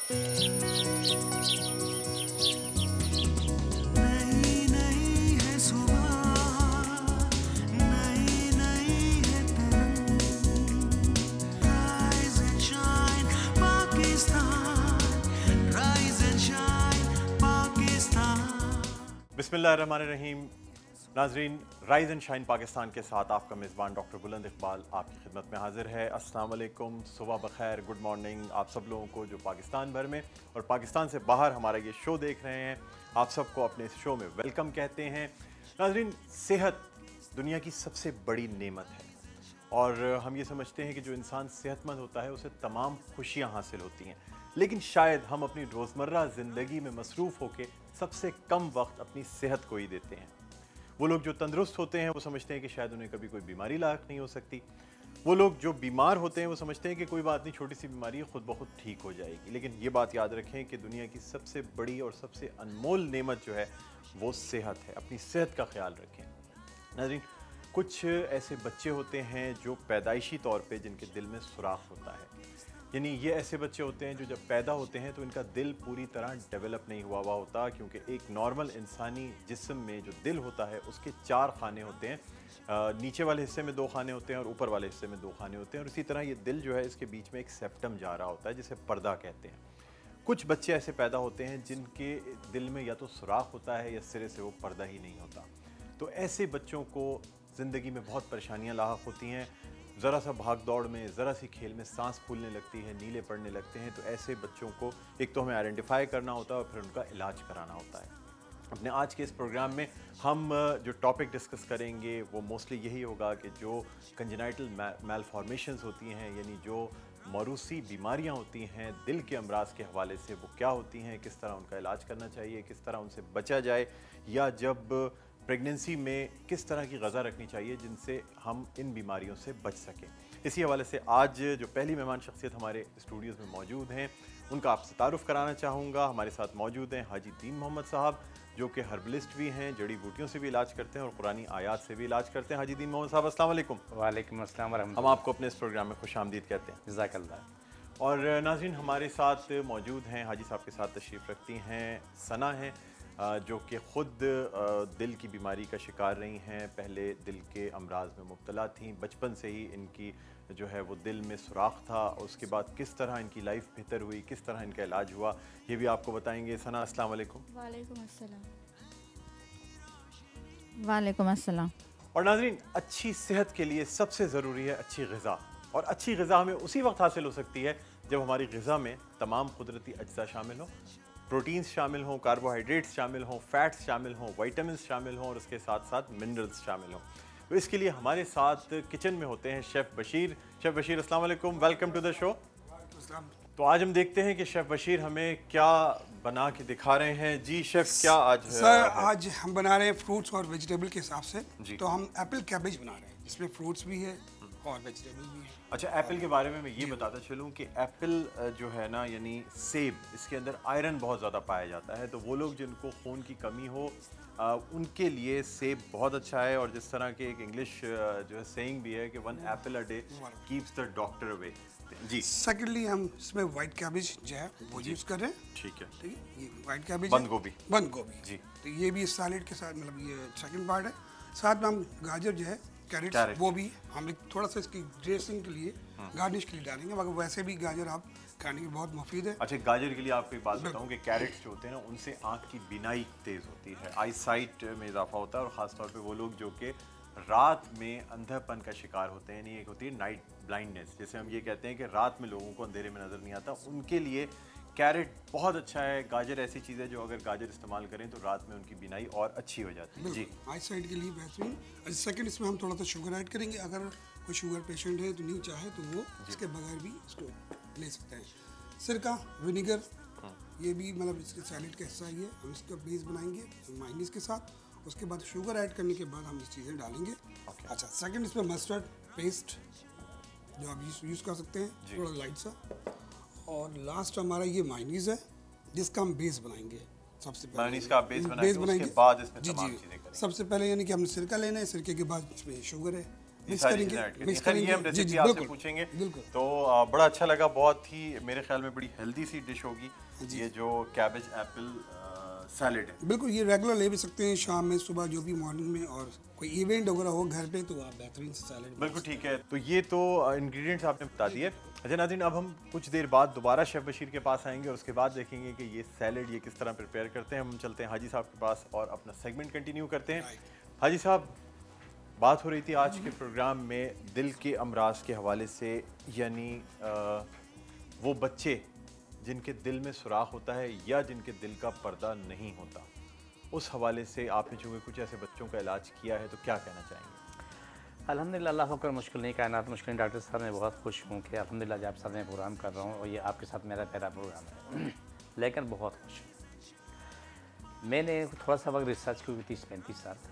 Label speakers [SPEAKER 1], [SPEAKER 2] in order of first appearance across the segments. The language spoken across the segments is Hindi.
[SPEAKER 1] बिस्मिल्लाहिर्रहमानिर्रहीम। नाजरीन, राइज एंड शाइन पाकिस्तान के साथ आपका मेज़बान डॉक्टर बुलंद इकबाल आपकी खिदमत में हाजिर है। अस्सलाम वालेकुम, सुबह बखैर, गुड मॉर्निंग आप सब लोगों को जो पाकिस्तान भर में और पाकिस्तान से बाहर हमारा ये शो देख रहे हैं। आप सबको अपने इस शो में वेलकम कहते हैं। नाजरीन, सेहत दुनिया की सबसे बड़ी नेमत है और हम ये समझते हैं कि जो इंसान सेहतमंद होता है उसे तमाम खुशियाँ हासिल होती हैं, लेकिन शायद हम अपनी रोज़मर्रा ज़िंदगी में मसरूफ़ होकर सबसे कम वक्त अपनी सेहत को ही देते हैं। वो लोग जो तंदुरुस्त होते हैं वो समझते हैं कि शायद उन्हें कभी कोई बीमारी लायक नहीं हो सकती। वो लोग जो बीमार होते हैं वो समझते हैं कि कोई बात नहीं, छोटी सी बीमारी है, खुद ब खुद ठीक हो जाएगी। लेकिन ये बात याद रखें कि दुनिया की सबसे बड़ी और सबसे अनमोल नेमत जो है वो सेहत है। अपनी सेहत का ख्याल रखें। नाज़रीन, कुछ ऐसे बच्चे होते हैं जो पैदाइशी तौर पे जिनके दिल में सुराख होता है, यानी ये ऐसे बच्चे होते हैं जो जब पैदा होते हैं तो इनका दिल पूरी तरह डेवलप नहीं हुआ होता, क्योंकि एक नॉर्मल इंसानी जिस्म में जो दिल होता है उसके 4 खाने होते हैं। नीचे वाले हिस्से में 2 खाने होते हैं और ऊपर वाले हिस्से में 2 खाने होते हैं, और इसी तरह ये दिल जो है इसके बीच में एक सेप्टम जा रहा होता है जिसे पर्दा कहते हैं। कुछ बच्चे ऐसे पैदा होते हैं जिनके दिल में या तो सुराख होता है या सिरे से वो पर्दा ही नहीं होता। तो ऐसे बच्चों को ज़िंदगी में बहुत परेशानियाँ लाहक होती हैं। ज़रा सा भाग दौड़ में, ज़रा सी खेल में सांस फूलने लगती है, नीले पड़ने लगते हैं। तो ऐसे बच्चों को एक तो हमें आइडेंटिफाई करना होता है और फिर उनका इलाज कराना होता है। अपने आज के इस प्रोग्राम में हम जो टॉपिक डिस्कस करेंगे वो मोस्टली यही होगा कि जो कंजेनाइटल मैलफॉर्मेशंस होती हैं, यानी जो मौरूसी बीमारियां होती हैं दिल के अमराज के हवाले से, वो क्या होती हैं, किस तरह उनका इलाज करना चाहिए, किस तरह उनसे बचा जाए, या जब प्रेगनेंसी में किस तरह की ग़ज़ा रखनी चाहिए जिनसे हम इन बीमारियों से बच सकें। इसी हवाले से आज जो पहली मेहमान शख्सियत हमारे स्टूडियोज़ में मौजूद हैं उनका आपसे तारुफ़ कराना चाहूँगा। हमारे साथ मौजूद हैं हाजी दीन मोहम्मद साहब, जो कि हर्बलिस्ट भी हैं, जड़ी बूटियों से भी इलाज करते हैं और कुरानी आयात से भी इलाज करते हैं। हाजी दीन मोहम्मद साहब, अस्सलाम वालेकुम।
[SPEAKER 2] वालेकुम अस्सलाम वरहमतुल्लाह।
[SPEAKER 1] हम आपको अपने इस प्रोग्राम में खुशामदीद कहते हैं।
[SPEAKER 2] जज़ाकल्लाह।
[SPEAKER 1] और नाज़रीन, हमारे साथ मौजूद हैं, हाजी साहब के साथ तशरीफ़ रखती हैं सना हैं, जो कि ख़ुद दिल की बीमारी का शिकार रही हैं। पहले दिल के अमराज में मुब्तला थीं, बचपन से ही इनकी जो है वो दिल में सुराख था, और उसके बाद किस तरह इनकी लाइफ बेहतर हुई, किस तरह इनका इलाज हुआ, ये भी आपको बताएंगे। सना, अस्सलाम वालेकुम।
[SPEAKER 3] वालेकुम अस्सलाम। वालेकुम अस्सलाम।
[SPEAKER 1] और नाज़रीन, अच्छी सेहत के लिए सबसे ज़रूरी है अच्छी ग़िज़ा, और अच्छी ग़िज़ा हमें उसी वक्त हासिल हो सकती है जब हमारी ग़िज़ा में तमाम कुदरती अज्जा शामिल हों, प्रोटीन्स शामिल हों, कार्बोहाइड्रेट्स शामिल हों, फैट्स शामिल हों, विटामिन्स शामिल हों और उसके साथ साथ मिनरल्स शामिल हों। तो इसके लिए हमारे साथ किचन में होते हैं शेफ़ बशीर। शेफ़ बशीर, अस्सलाम वालेकुम, वेलकम टू द शो। तो आज हम देखते हैं कि शेफ़ बशीर हमें क्या बना के दिखा रहे हैं। जी शेफ़, क्या आज
[SPEAKER 4] सर आज हम बना रहे हैं फ्रूट्स और वेजिटेबल के हिसाब से। तो हम एप्पल कैबेज बना रहे हैं, जिसमें फ्रूट्स भी है और वेजिटेबल भी है।
[SPEAKER 1] अच्छा, एप्पल के बारे में मैं ये बताता चलूँ कि एप्पल जो है ना, यानी सेब, इसके अंदर आयरन बहुत ज़्यादा पाया जाता है। तो वो लोग जिनको खून की कमी हो उनके लिए सेब बहुत अच्छा है। और जिस तरह के एक इंग्लिश जो है सेइंग भी है कि 1 apple a day keeps the doctor away. जी।
[SPEAKER 4] सेकेंडली हम इसमें वाइट कैबेज जो है वो यूज़ कर रहे हैं।
[SPEAKER 1] ठीक है,
[SPEAKER 4] ये वाइट कैबेज,
[SPEAKER 1] बंद गोभी
[SPEAKER 4] जी।
[SPEAKER 1] तो
[SPEAKER 4] ये भी सैलेड के साथ, मतलब ये सेकंड पार्ट है। साथ में हम गाजर जो है, कैरेट, वो भी हम एक थोड़ा सा इसकी ड्रेसिंग के लिए, गार्निश के लिए डालेंगे। मगर वैसे भी गाजर आप खाने की बहुत मुफीद है।
[SPEAKER 1] अच्छा, गाजर के लिए आपको एक बात बताऊं कि कैरेट्स जो होते हैं ना, उनसे आँख की बीनाई तेज़ होती है, आई साइट में इजाफा होता है। और ख़ास तौर पे वो लोग जो कि रात में अंधेपन का शिकार होते हैं, यानी एक होती है नाइट ब्लाइंडनेस, जैसे हम ये कहते हैं कि रात में लोगों को अंधेरे में नज़र नहीं आता, उनके लिए कैरेट बहुत अच्छा है। गाजर ऐसी चीज़ है जो अगर गाजर इस्तेमाल करें तो रात में उनकी बीनाई और अच्छी हो जाती है। जी,
[SPEAKER 4] आई साइड के लिए बेहतरीन। सेकंड, इसमें हम थोड़ा सा शुगर ऐड करेंगे। अगर कोई शुगर पेशेंट है तो नहीं चाहे तो वो इसके बगैर भी इसको ले सकते हैं। सिरका, विनीगर, ये भी मतलब इसके सैलेड का हिस्सा ही है। हम इसका बेस बनाएंगे मायोनीज के साथ। उसके बाद शुगर ऐड करने के बाद हम ये चीज़ें डालेंगे। अच्छा, सेकंड, इसमें मस्टर्ड पेस्ट जो आप यूज़ कर सकते हैं, थोड़ा लाइट सा। और लास्ट हमारा ये मायोनीज है जिसका हम बेस बनाएंगे। सबसे पहले मायोनीज का बेस बनाएंगे, उसके बाद इसमें तमाम चीज़ें करेंगे। सबसे पहले यानी कि हमने सिरका लेना है, सिरके के बाद इसमें शुगर है,
[SPEAKER 1] ये सारी चीज़ें ऐड करनी है। खैर ये हम रेसिपी आपसे पूछेंगे। तो बड़ा अच्छा लगा, बहुत ही मेरे ख्याल में बड़ी हेल्दी सी डिश होगी ये जो कैबेज एप्पल सैलेड है।
[SPEAKER 4] बिल्कुल, ये रेगुलर ले भी सकते हैं, शाम में, सुबह, जो भी मॉर्निंग में, और कोई इवेंट वगैरह हो घर पे तो आप बेहतरीन से सैलेड।
[SPEAKER 1] बिल्कुल ठीक है। तो ये तो इंग्रेडिएंट्स आपने बता दिए। अच्छा नाज़रीन, अब हम कुछ देर बाद दोबारा शेफ़ बशीर के पास आएंगे और उसके बाद देखेंगे कि ये सैलेड ये किस तरह प्रिपेयर करते हैं। हम चलते हैं हाजी साहब के पास और अपना सेगमेंट कंटिन्यू करते हैं। हाजी साहब, बात हो रही थी आज के प्रोग्राम में दिल के अमराज के हवाले से, यानी वो बच्चे जिनके दिल में सुराख होता है या जिनके दिल का पर्दा नहीं होता, उस हवाले से आपने चूँकि कुछ ऐसे बच्चों का इलाज किया है तो क्या कहना चाहेंगे?
[SPEAKER 2] अल्हम्दुलिल्लाह, अल्लाह का मुश्किल नहीं, कायनात मुश्किल। डॉक्टर साहब मैं बहुत खुश हूँ कि अल्हम्दुलिल्लाह जब साथ में प्रोग्राम कर रहा हूँ और ये आपके साथ मेरा पहला प्रोग्राम है लेकिन बहुत खुश हूँ। मैंने थोड़ा सा वक्त रिसर्च की, 30-35 साल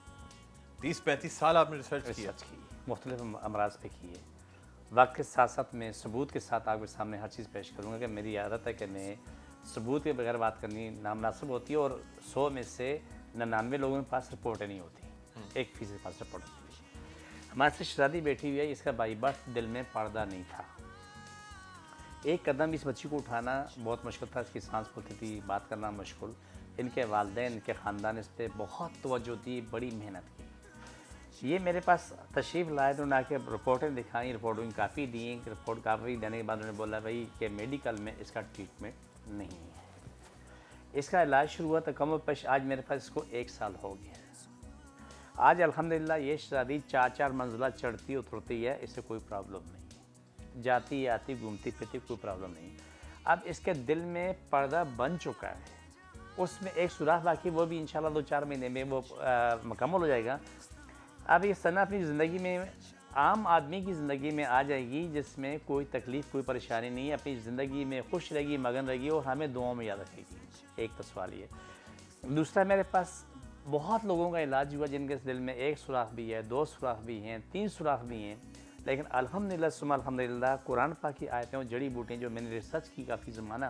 [SPEAKER 1] 30-35 साल आपने रिसर्च
[SPEAKER 2] की, मुख्तलिफ अमराज पे की है। वक्त के साथ साथ मैं सबूत के साथ आपके सामने हर चीज़ पेश करूँगा कि मेरी आदत है कि मैं सबूत के बगैर बात करनी नामनासिब होती है, और 100 में से 99 लोगों के पास रिपोर्टें नहीं होती, 1% के पास रिपोर्ट होती है। हमारे से शहजादी बैठी हुई है, इसका बाई बर्थ दिल में पर्दा नहीं था। एक कदम इस बच्ची को उठाना बहुत मुश्किल था, इसकी सांस फूलती थी, बात करना मुश्किल। इनके वालिदैन, इनके ख़ानदान इस पर बहुत तवज्जो दी, बड़ी मेहनत की। ये मेरे पास तशरीफ़ लाए तो उन्होंने आके रिपोर्टें दिखाई, रिपोर्टिंग काफ़ी दी। रिपोर्ट काफ़ी देने के बाद उन्होंने बोला भाई कि मेडिकल में इसका ट्रीटमेंट नहीं है। इसका इलाज शुरू हुआ तो कम पेश आज मेरे पास इसको 1 साल हो गया। आज अल्हम्दुलिल्लाह ये शहज़ादी 4-4 मंजिला चढ़ती उतरती है, इससे कोई प्रॉब्लम नहीं, जाती आती घूमती फिरती कोई प्रॉब्लम नहीं। अब इसके दिल में पर्दा बन चुका है, उसमें एक सुराख बाकी, वो भी इंशाल्लाह 2-4 महीने में वो मुकम्मल हो जाएगा। अब ये सना अपनी ज़िंदगी में, आम आदमी की ज़िंदगी में आ जाएगी जिसमें कोई तकलीफ़ कोई परेशानी नहीं है, अपनी ज़िंदगी में खुश रहेगी, मगन रहेगी और हमें दुआओं में याद रखेगी। एक तो सवाल ये। दूसरा, मेरे पास बहुत लोगों का इलाज हुआ जिनके दिल में 1 सुराख भी है, 2 सुराख भी हैं, 3 सुराख भी हैं, लेकिन अल्हम्दुलिल्लाह सुम्मा अल्हम्दुलिल्लाह कुरान पाक की आयतें और जड़ी बूटियाँ जो मैंने रिसर्च की काफ़ी ज़माना,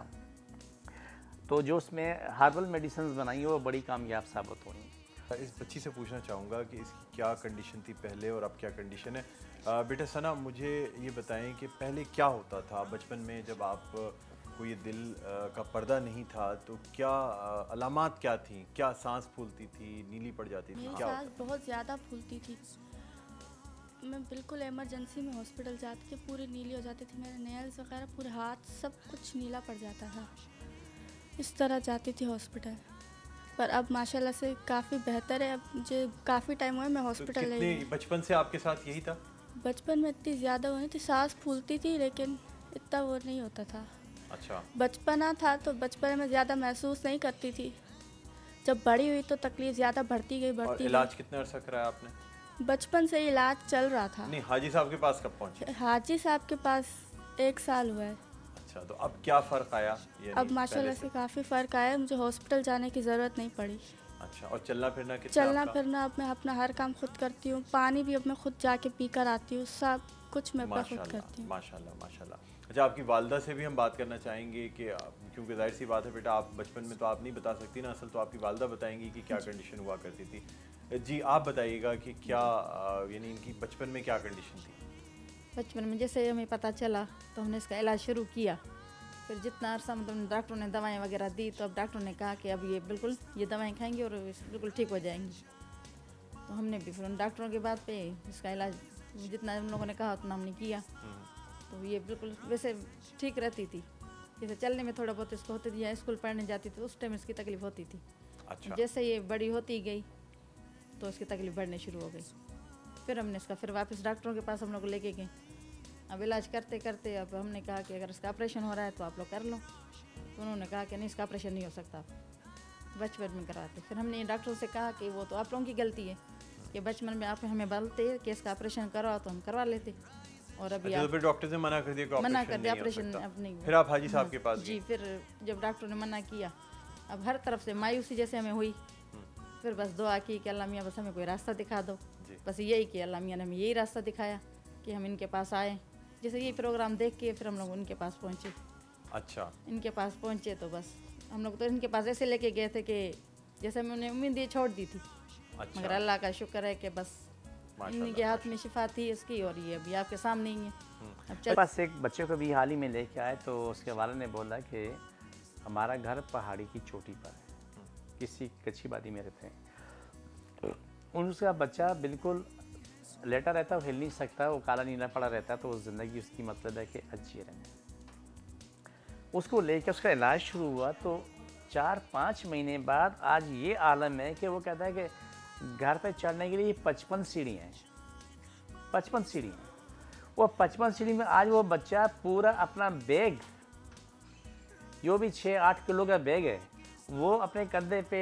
[SPEAKER 2] तो जो उसमें हर्बल मेडिसिन बनाई है वो बड़ी कामयाब साबित हुई।
[SPEAKER 1] इस बच्ची से पूछना चाहूँगा कि इसकी क्या कंडीशन थी पहले और अब क्या कंडीशन है। बेटा सना, मुझे ये बताएं कि पहले क्या होता था बचपन में, जब आप को ये दिल का पर्दा नहीं था तो क्या अलामात क्या थी? क्या सांस फूलती थी, नीली पड़ जाती थी, क्या
[SPEAKER 3] सांस बहुत ज़्यादा फूलती थी। मैं बिल्कुल इमरजेंसी में हॉस्पिटल जाती थी, पूरी नीली हो जाती थी, मेरे नेल्स वगैरह, पूरे हाथ सब कुछ नीला पड़ जाता था। इस तरह जाती थी हॉस्पिटल, पर अब माशाल्लाह से काफ़ी बेहतर है। अब मुझे काफ़ी टाइम हुआ मैं हॉस्पिटल
[SPEAKER 1] तो कितने बचपन से आपके साथ यही था?
[SPEAKER 3] बचपन में इतनी ज़्यादा वो नहीं थी, सांस फूलती थी लेकिन इतना वो नहीं होता था।
[SPEAKER 1] अच्छा।
[SPEAKER 3] बचपना था तो बचपन में ज़्यादा महसूस नहीं करती थी, जब बड़ी हुई तो तकलीफ ज़्यादा बढ़ती गई बढ़ती गई।
[SPEAKER 1] इलाज कितने अर्सा कराया आपने?
[SPEAKER 3] बचपन से इलाज चल रहा था।
[SPEAKER 1] नहीं, हाजी साहब के पास कब पहुंचे?
[SPEAKER 3] हाजी साहब के पास 1 साल हुआ है।
[SPEAKER 1] अच्छा, तो अब क्या फ़र्क आया?
[SPEAKER 3] अब माशाल्लाह से काफ़ी फ़र्क आया, मुझे हॉस्पिटल जाने की ज़रूरत नहीं पड़ी।
[SPEAKER 1] अच्छा, और चलना फिरना कितना?
[SPEAKER 3] चलना फिरना अब मैं अपना हर काम खुद करती हूँ, पानी भी अब मैं खुद जाके पी कर आती हूँ, सब कुछ मैं खुद करती हूँ।
[SPEAKER 1] माशाल्लाह माशाल्लाह। अच्छा, आपकी वालदा से भी हम बात करना चाहेंगे कि क्योंकि जाहिर सी बात है बेटा, आप बचपन में तो आप नहीं बता सकती ना, असल तो आपकी वालदा बताएंगी कि क्या कंडीशन हुआ करती थी। जी आप बताइएगा कि क्या यानी इनकी बचपन में क्या कंडीशन थी?
[SPEAKER 3] बचपन में जैसे हमें पता चला तो हमने इसका इलाज शुरू किया, फिर जितना अरसा मतलब डॉक्टरों ने दवाएं वगैरह दी, तो अब डॉक्टरों ने कहा कि अब ये बिल्कुल ये दवाएं खाएंगे और बिल्कुल ठीक हो जाएंगी। तो हमने भी फिर उन डॉक्टरों के बाद पे इसका इलाज जितना उन लोगों ने कहा उतना हमने किया, तो ये बिल्कुल वैसे ठीक रहती थी। जैसे चलने में थोड़ा बहुत इसको होती थी, या स्कूल पढ़ने जाती थी उस टाइम इसकी तकलीफ होती थी।
[SPEAKER 1] अच्छा।
[SPEAKER 3] जैसे ये बड़ी होती गई तो इसकी तकलीफ बढ़ने शुरू हो गई, फिर हमने इसका फिर वापस डॉक्टरों के पास हम लोग लेके गए। अब इलाज करते करते अब हमने कहा कि अगर इसका ऑपरेशन हो रहा है तो आप लोग कर लो, तो उन्होंने कहा कि नहीं इसका ऑपरेशन नहीं हो सकता, आप बचपन में कराते। फिर हमने डॉक्टरों से कहा कि वो तो आप लोगों की गलती है कि बचपन में आप हमें बोलते कि इसका ऑपरेशन करवाओ तो हम करवा लेते, और अभी
[SPEAKER 1] अच्छा, तो फिर डॉक्टर ने मना कर दिया,
[SPEAKER 3] मना कर दिया ऑपरेशन अब नहीं।
[SPEAKER 1] फिर आप हाजी साहब के पास
[SPEAKER 3] जी, फिर जब डॉक्टरों ने मना किया, अब हर तरफ से मायूसी जैसे हमें हुई, फिर बस दुआ की कि अल्लाह मियाँ बस हमें कोई रास्ता दिखा दो। बस यही कि अल्लाह मियाँ ने हमें यही रास्ता दिखाया कि हम इनके पास आए। जैसे ये प्रोग्राम देख के फिर हम लोग उनके पास पहुँचे।
[SPEAKER 1] अच्छा।
[SPEAKER 3] इनके पास पहुँचे तो बस हम लोग तो इनके पास ऐसे लेके गए थे कि जैसे हमने उम्मीद ये छोड़ दी थी। अच्छा। मगर अल्लाह का शुक्र है कि बस इन्हीं के हाथ में शिफा थी इसकी, और ये अभी आपके सामने ही है। अब
[SPEAKER 2] मेरे पास एक बच्चे को भी हाल ही में लेके आए तो उसके वाले ने बोला कि हमारा घर पहाड़ी की चोटी पर है, किसी कच्ची बादी में रहते हैं। उसका बच्चा बिल्कुल लेटा रहता है, वो हिल नहीं सकता, वो काला नीला पड़ा रहता है, तो वो ज़िंदगी उसकी मतलब है कि अच्छी रहें। उसको लेकर उसका इलाज शुरू हुआ तो 4-5 महीने बाद आज ये आलम है कि वो कहता है कि घर पे चढ़ने के लिए 55 सीढ़ी हैं, 55 सीढ़ी हैं। वो 55 सीढ़ी में आज वो बच्चा पूरा अपना बैग, जो भी 6-8 किलो का बैग है, वो अपने कंधे पे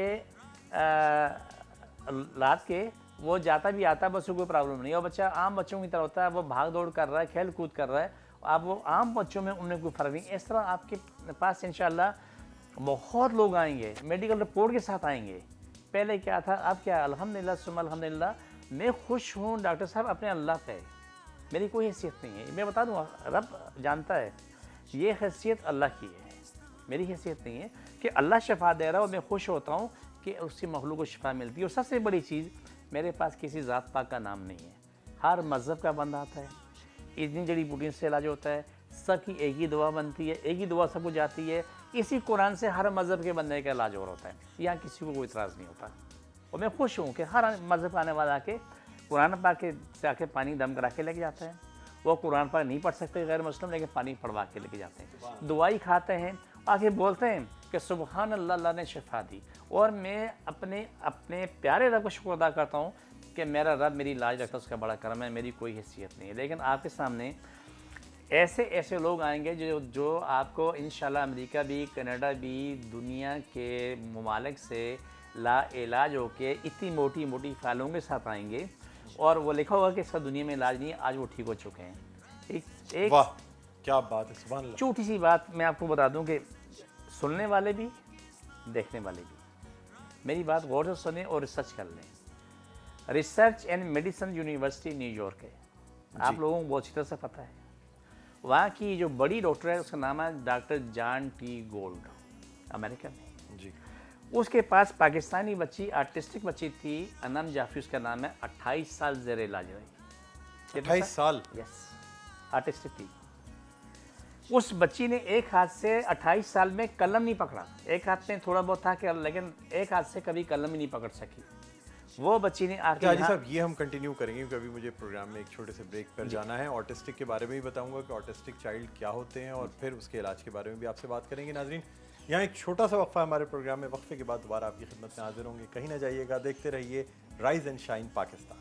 [SPEAKER 2] लाद के वो जाता भी आता है, बस कोई प्रॉब्लम नहीं है। वो बच्चा आम बच्चों की तरह होता है, वो भाग दौड़ कर रहा है, खेल कूद कर रहा है। अब वो आम बच्चों में उनमें कोई फ़र्क नहीं। इस तरह आपके पास इंशाल्लाह बहुत लोग आएंगे, मेडिकल रिपोर्ट के साथ आएंगे। पहले क्या था, अब क्या, अल्हम्दुलिल्लाह सुम्मा अल्हम्दुलिल्लाह। मैं खुश हूँ डॉक्टर साहब अपने अल्लाह पे, मेरी कोई हैसियत नहीं है। मैं बता दूँ, रब जानता है ये हैसियत अल्लाह की है, मेरी हैसियत नहीं है। कि अल्लाह शफा दे रहा है और मैं खुश होता हूँ कि उसकी मखलूक को शफा मिलती है। और सबसे बड़ी चीज़, मेरे पास किसी ज़ात पाक का नाम नहीं है, हर मज़हब का बंदा आता है, इतनी जड़ी बूटियों से इलाज होता है, सबकी एक ही दुआ बनती है, एक ही दुआ सबको जाती है। इसी कुरान से हर मज़हब के बंदे का इलाज और होता है, यहाँ किसी को कोई इतराज़ नहीं होता। और मैं खुश हूँ कि हर मज़हब आने वाला आके कुरान पाक के से आके पानी दम करा के लेके जाता है। वो कुरान पाक नहीं पढ़ सकते गैर मुस्लिम, लेकिन पानी पढ़वा के लेके जाते हैं, दुआई खाते हैं, आके बोलते हैं कि सुबहान अल्लाह, अल्लाह ने शिफा दी। और मैं अपने प्यारे रब का शुक्र अदा करता हूँ कि मेरा रब मेरी इलाज रखता है, उसका बड़ा करम है, मेरी कोई हैसियत नहीं है। लेकिन आपके सामने ऐसे लोग आएंगे जो आपको इंशाल्लाह अमेरिका भी, कनाडा भी, दुनिया के ममालिक से ला इलाज होके इतनी मोटी मोटी फाइलों के साथ आएंगे, और वो लिखा होगा कि इसका दुनिया में इलाज नहीं है, आज वो ठीक हो चुके हैं। एक
[SPEAKER 1] वाह क्या बात है, सुभान अल्लाह।
[SPEAKER 2] छोटी सी बात मैं आपको बता दूं कि सुनने वाले भी, देखने वाले भी, मेरी बात गौर से सुने और रिसर्च कर लें। Research and medicine university New York है, आप लोगों को बहुत अच्छी तरह से पता है। वहाँ की जो बड़ी डॉक्टर है उसका नाम है doctor John T Gold, America में
[SPEAKER 1] जी।
[SPEAKER 2] उसके पास पाकिस्तानी बच्ची, आर्टिस्टिक बच्ची थी, अनम जाफी उसका नाम है, 28 साल ज़ेर इलाज रही।
[SPEAKER 1] 28 साल?
[SPEAKER 2] यस, आर्टिस्टिक थी। उस बच्ची ने एक हाथ से 28 साल में कलम नहीं पकड़ा, एक हाथ में थोड़ा बहुत था लेकिन एक हाथ से कभी कलम ही नहीं पकड़ सकी। वो बच्ची ने आके
[SPEAKER 1] हाजी साहब, ये हम कंटिन्यू करेंगे क्योंकि अभी मुझे प्रोग्राम में एक छोटे से ब्रेक पर जाना है। ऑटिस्टिक के बारे में भी बताऊंगा कि ऑटिस्टिक चाइल्ड क्या होते हैं, और फिर उसके इलाज के बारे में भी आपसे बात करेंगे। नाजरीन, यहाँ एक छोटा सा वक्फा हमारे प्रोग्राम में, वक्फे के बाद दोबारा आपकी खिदमत में हाजिर होंगे, कहीं ना जाइएगा, देखते रहिए राइज एंड शाइन पाकिस्तान।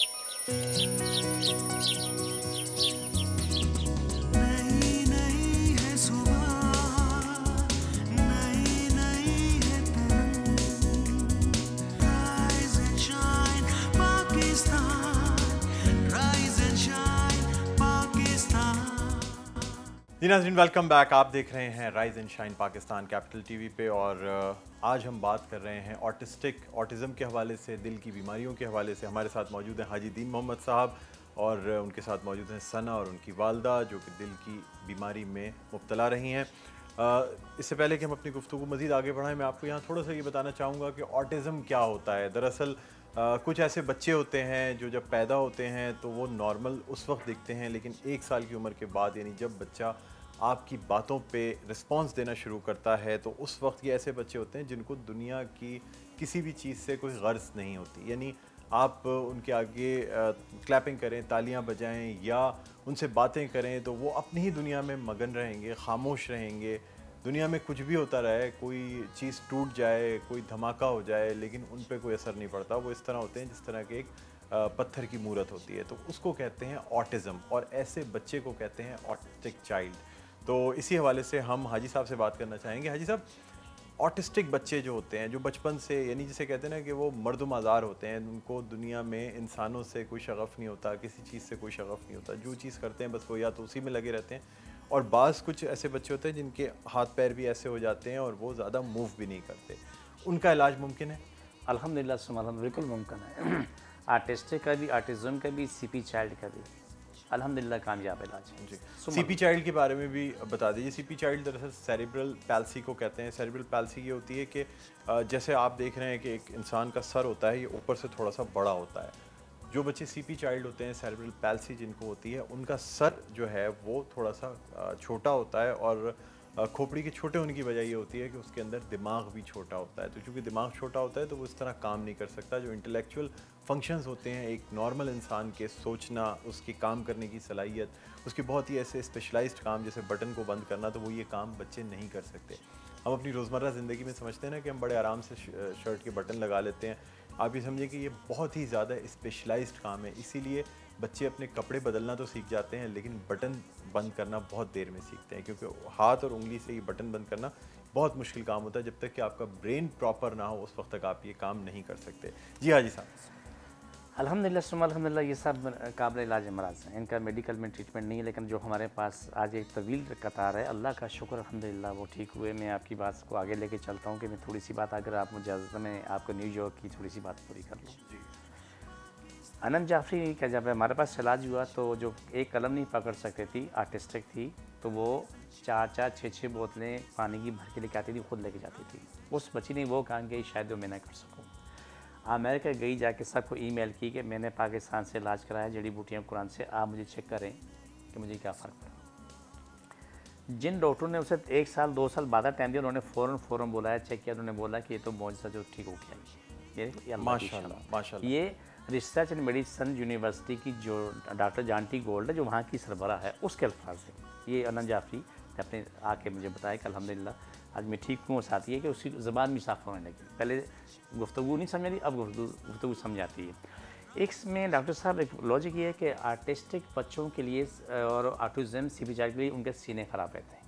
[SPEAKER 1] जी नाज़रीन, वेलकम बैक। आप देख रहे हैं rise and shine Pakistan Capital TV पे, और आज हम बात कर रहे हैं ऑटिज़म के हवाले से, दिल की बीमारियों के हवाले से। हमारे साथ मौजूद हैं हाजी दीन मोहम्मद साहब, और उनके साथ मौजूद हैं सना और उनकी वालदा, जो कि दिल की बीमारी में मुब्तला रही हैं। इससे पहले कि हम अपनी गुफ्तगू को मज़ीद आगे बढ़ाएं, मैं आपको यहाँ थोड़ा सा ये बताना चाहूँगा कि ऑटिज़म क्या होता है। दरअसल कुछ ऐसे बच्चे होते हैं जो जब पैदा होते हैं तो वो नॉर्मल उस वक्त दिखते हैं, लेकिन 1 साल की उम्र के बाद, यानी जब बच्चा आपकी बातों पे रिस्पांस देना शुरू करता है, तो उस वक्त ये ऐसे बच्चे होते हैं जिनको दुनिया की किसी भी चीज़ से कोई गर्ज नहीं होती। यानी आप उनके आगे क्लैपिंग करें, तालियां बजाएं या उनसे बातें करें तो वो अपनी ही दुनिया में मगन रहेंगे, खामोश रहेंगे। दुनिया में कुछ भी होता रहे, कोई चीज़ टूट जाए, कोई धमाका हो जाए, लेकिन उन पे कोई असर नहीं पड़ता। वो इस तरह होते हैं जिस तरह के एक पत्थर की मूरत होती है, तो उसको कहते हैं ऑटिज़म, और ऐसे बच्चे को कहते हैं ऑटिस्टिक चाइल्ड। तो इसी हवाले से हम हाजी साहब से बात करना चाहेंगे। हाजी साहब, ऑटिस्टिक बच्चे जो होते हैं, जो बचपन से, यानी जिसे कहते हैं ना कि वो मर्दुम आज़ार होते हैं, उनको दुनिया में इंसानों से कोई शगफ़ नहीं होता, किसी चीज़ से कोई शगफ़ नहीं होता, जो चीज़ करते हैं बस वो या तो उसी में लगे रहते हैं। और बाज़ कुछ ऐसे बच्चे होते हैं जिनके हाथ पैर भी ऐसे हो जाते हैं और वो ज़्यादा मूव भी नहीं करते, उनका इलाज मुमकिन है?
[SPEAKER 2] अल्हम्दुलिल्लाह सुभान, बिल्कुल मुमकिन है। आर्टिस्टिक का भी, ऑटिज़म का भी, सीपी चाइल्ड का भी अल्हम्दुलिल्लाह कामयाब इलाज है।
[SPEAKER 1] जी, सीपी चाइल्ड के बारे में भी बता दीजिए। सीपी चाइल्ड दरअसल सेरेब्रल पैल्सी को कहते हैं। सेरेब्रल पैल्सी ये होती है कि जैसे आप देख रहे हैं कि एक इंसान का सर होता है, ये ऊपर से थोड़ा सा बड़ा होता है, जो बच्चे सीपी चाइल्ड होते हैं, सेरेब्रल पैल्सी जिनको होती है, उनका सर जो है वो थोड़ा सा छोटा होता है और खोपड़ी के छोटे होने की वजह ये होती है कि उसके अंदर दिमाग भी छोटा होता है। तो चूँकि दिमाग छोटा होता है तो वो इस तरह काम नहीं कर सकता। जो इंटेलेक्चुअल फंक्शंस होते हैं एक नॉर्मल इंसान के, सोचना, उसकी काम करने की सलाहियत, उसके बहुत ही ऐसे स्पेशलाइज्ड काम जैसे बटन को बंद करना, तो वो ये काम बच्चे नहीं कर सकते। हम अपनी रोज़मर्रा ज़िंदगी में समझते हैं ना कि हम बड़े आराम से शर्ट के बटन लगा लेते हैं। आप ये समझिए कि ये बहुत ही ज़्यादा स्पेशलाइज्ड काम है, इसीलिए बच्चे अपने कपड़े बदलना तो सीख जाते हैं लेकिन बटन बंद करना बहुत देर में सीखते हैं, क्योंकि हाथ और उंगली से ये बटन बंद करना बहुत मुश्किल काम होता है। जब तक कि आपका ब्रेन प्रॉपर ना हो उस वक्त तक आप ये काम नहीं कर सकते। जी हाँ जी साहब।
[SPEAKER 2] अल्हम्दुलिल्लाह सुम्मा अल्हम्दुलिल्लाह, ये सब काबिल इलाज अमराज हैं, इनका मेडिकल में ट्रीटमेंट नहीं है, लेकिन जो हमारे पास आज एक तवील कतार है, अल्लाह का शुक्र अल्हम्दुलिल्लाह वो ठीक हुए। मैं आपकी बात को आगे लेके चलता हूँ कि मैं थोड़ी सी बात, अगर आप मुझे इजाज़त में आपको न्यूयॉर्क की थोड़ी सी बात पूरी कर लूँ। अनम जाफरी का जब हमारे पास इलाज हुआ तो जो एक कलम नहीं पकड़ सकती थी, आर्टिस्टिक थी, तो वो 4-4, 6-6 बोतलें पानी की भर के लेके आती थी, खुद लेके जाती थी। उस बच्ची ने वो कहा कि शायद वो मैं ना कर सकूँ। अमेरिका गई, जाके सबको ईमेल की कि मैंने पाकिस्तान से इलाज कराया जड़ी बूटियाँ कुरान से, आप मुझे चेक करें कि मुझे क्या फ़र्क पड़ा। जिन डॉक्टरों ने उसे 1 साल 2 साल बाद टाइम दिया, उन्होंने फ़ौरन बुलाया, चेक किया, उन्होंने बोला कि ये तो मौजज़ा जो ठीक हो गया। ये
[SPEAKER 1] माशाल्लाह माशाल्लाह।
[SPEAKER 2] ये रिसर्च एंड मेडिसिन यूनिवर्सिटी की जो डॉक्टर जानटी गोल्ड है, जो वहाँ की सरबराह है, उसके अल्फाज हैं। ये अनम जाफरी ने अपने आके मुझे बताया कि अल्हम्दुलिल्लाह आज मैं ठीक हूँ। और साथ ये कि उसकी ज़बान भी साफ़ होने लगी। पहले गुफ्तगू नहीं समझ रही, अब गुफ्तगू समझ आती है। इसमें डॉक्टर साहब एक लॉजिक ये है कि आर्टिस्टिक बच्चों के लिए और ऑटिज़म सीपी चाइल्ड के लिए उनके सीने ख़राब रहते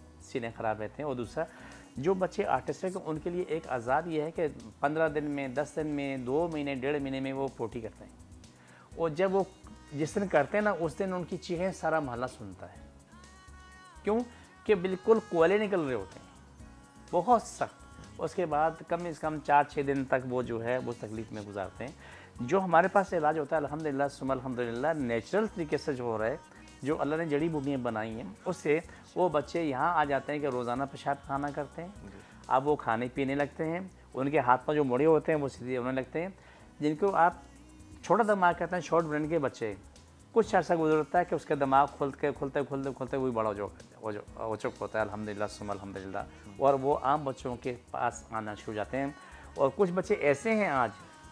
[SPEAKER 2] हैं, और दूसरा जो बच्चे आर्टिस्टिक उनके लिए एक आज़ाद ये है कि 15 दिन में, 10 दिन में, 2 महीने, 1.5 महीने में वो पोटी करते हैं। और जब वो जिस दिन करते हैं ना, उस दिन उनकी चीखें सारा मोहल्ला सुनता है। क्यों कि बिल्कुल कोयले निकल रहे होते हैं, बहुत सख्त। उसके बाद कम से कम 4-6 दिन तक वो जो है वो तकलीफ़ में गुजारते हैं। जो हमारे पास इलाज होता है अल्हम्दुलिल्लाह सुम्मा अल्हम्दुलिल्लाह नेचुरल तरीके से जो हो रहा है, जो अल्लाह ने जड़ी बूटियाँ बनाई हैं, उससे वो बच्चे यहाँ आ जाते हैं कि रोज़ाना पेशाब खाना करते हैं। अब वो खाने पीने लगते हैं, उनके हाथ पाँव जो मुड़े होते हैं वो सीधे होने लगते हैं। जिनको आप छोटा दिमाग कहते हैं, शॉर्ट ब्रेन के बच्चे, कुछ अर्सा गुजरता है कि उसका दिमाग खुलते वही बड़ा हो चुका होता है अल्हम्दुलिल्लाह सुम्मा अल्हम्दुलिल्लाह। और वो आम बच्चों के पास आना शुरू हो जाते हैं। और कुछ बच्चे ऐसे हैं आज,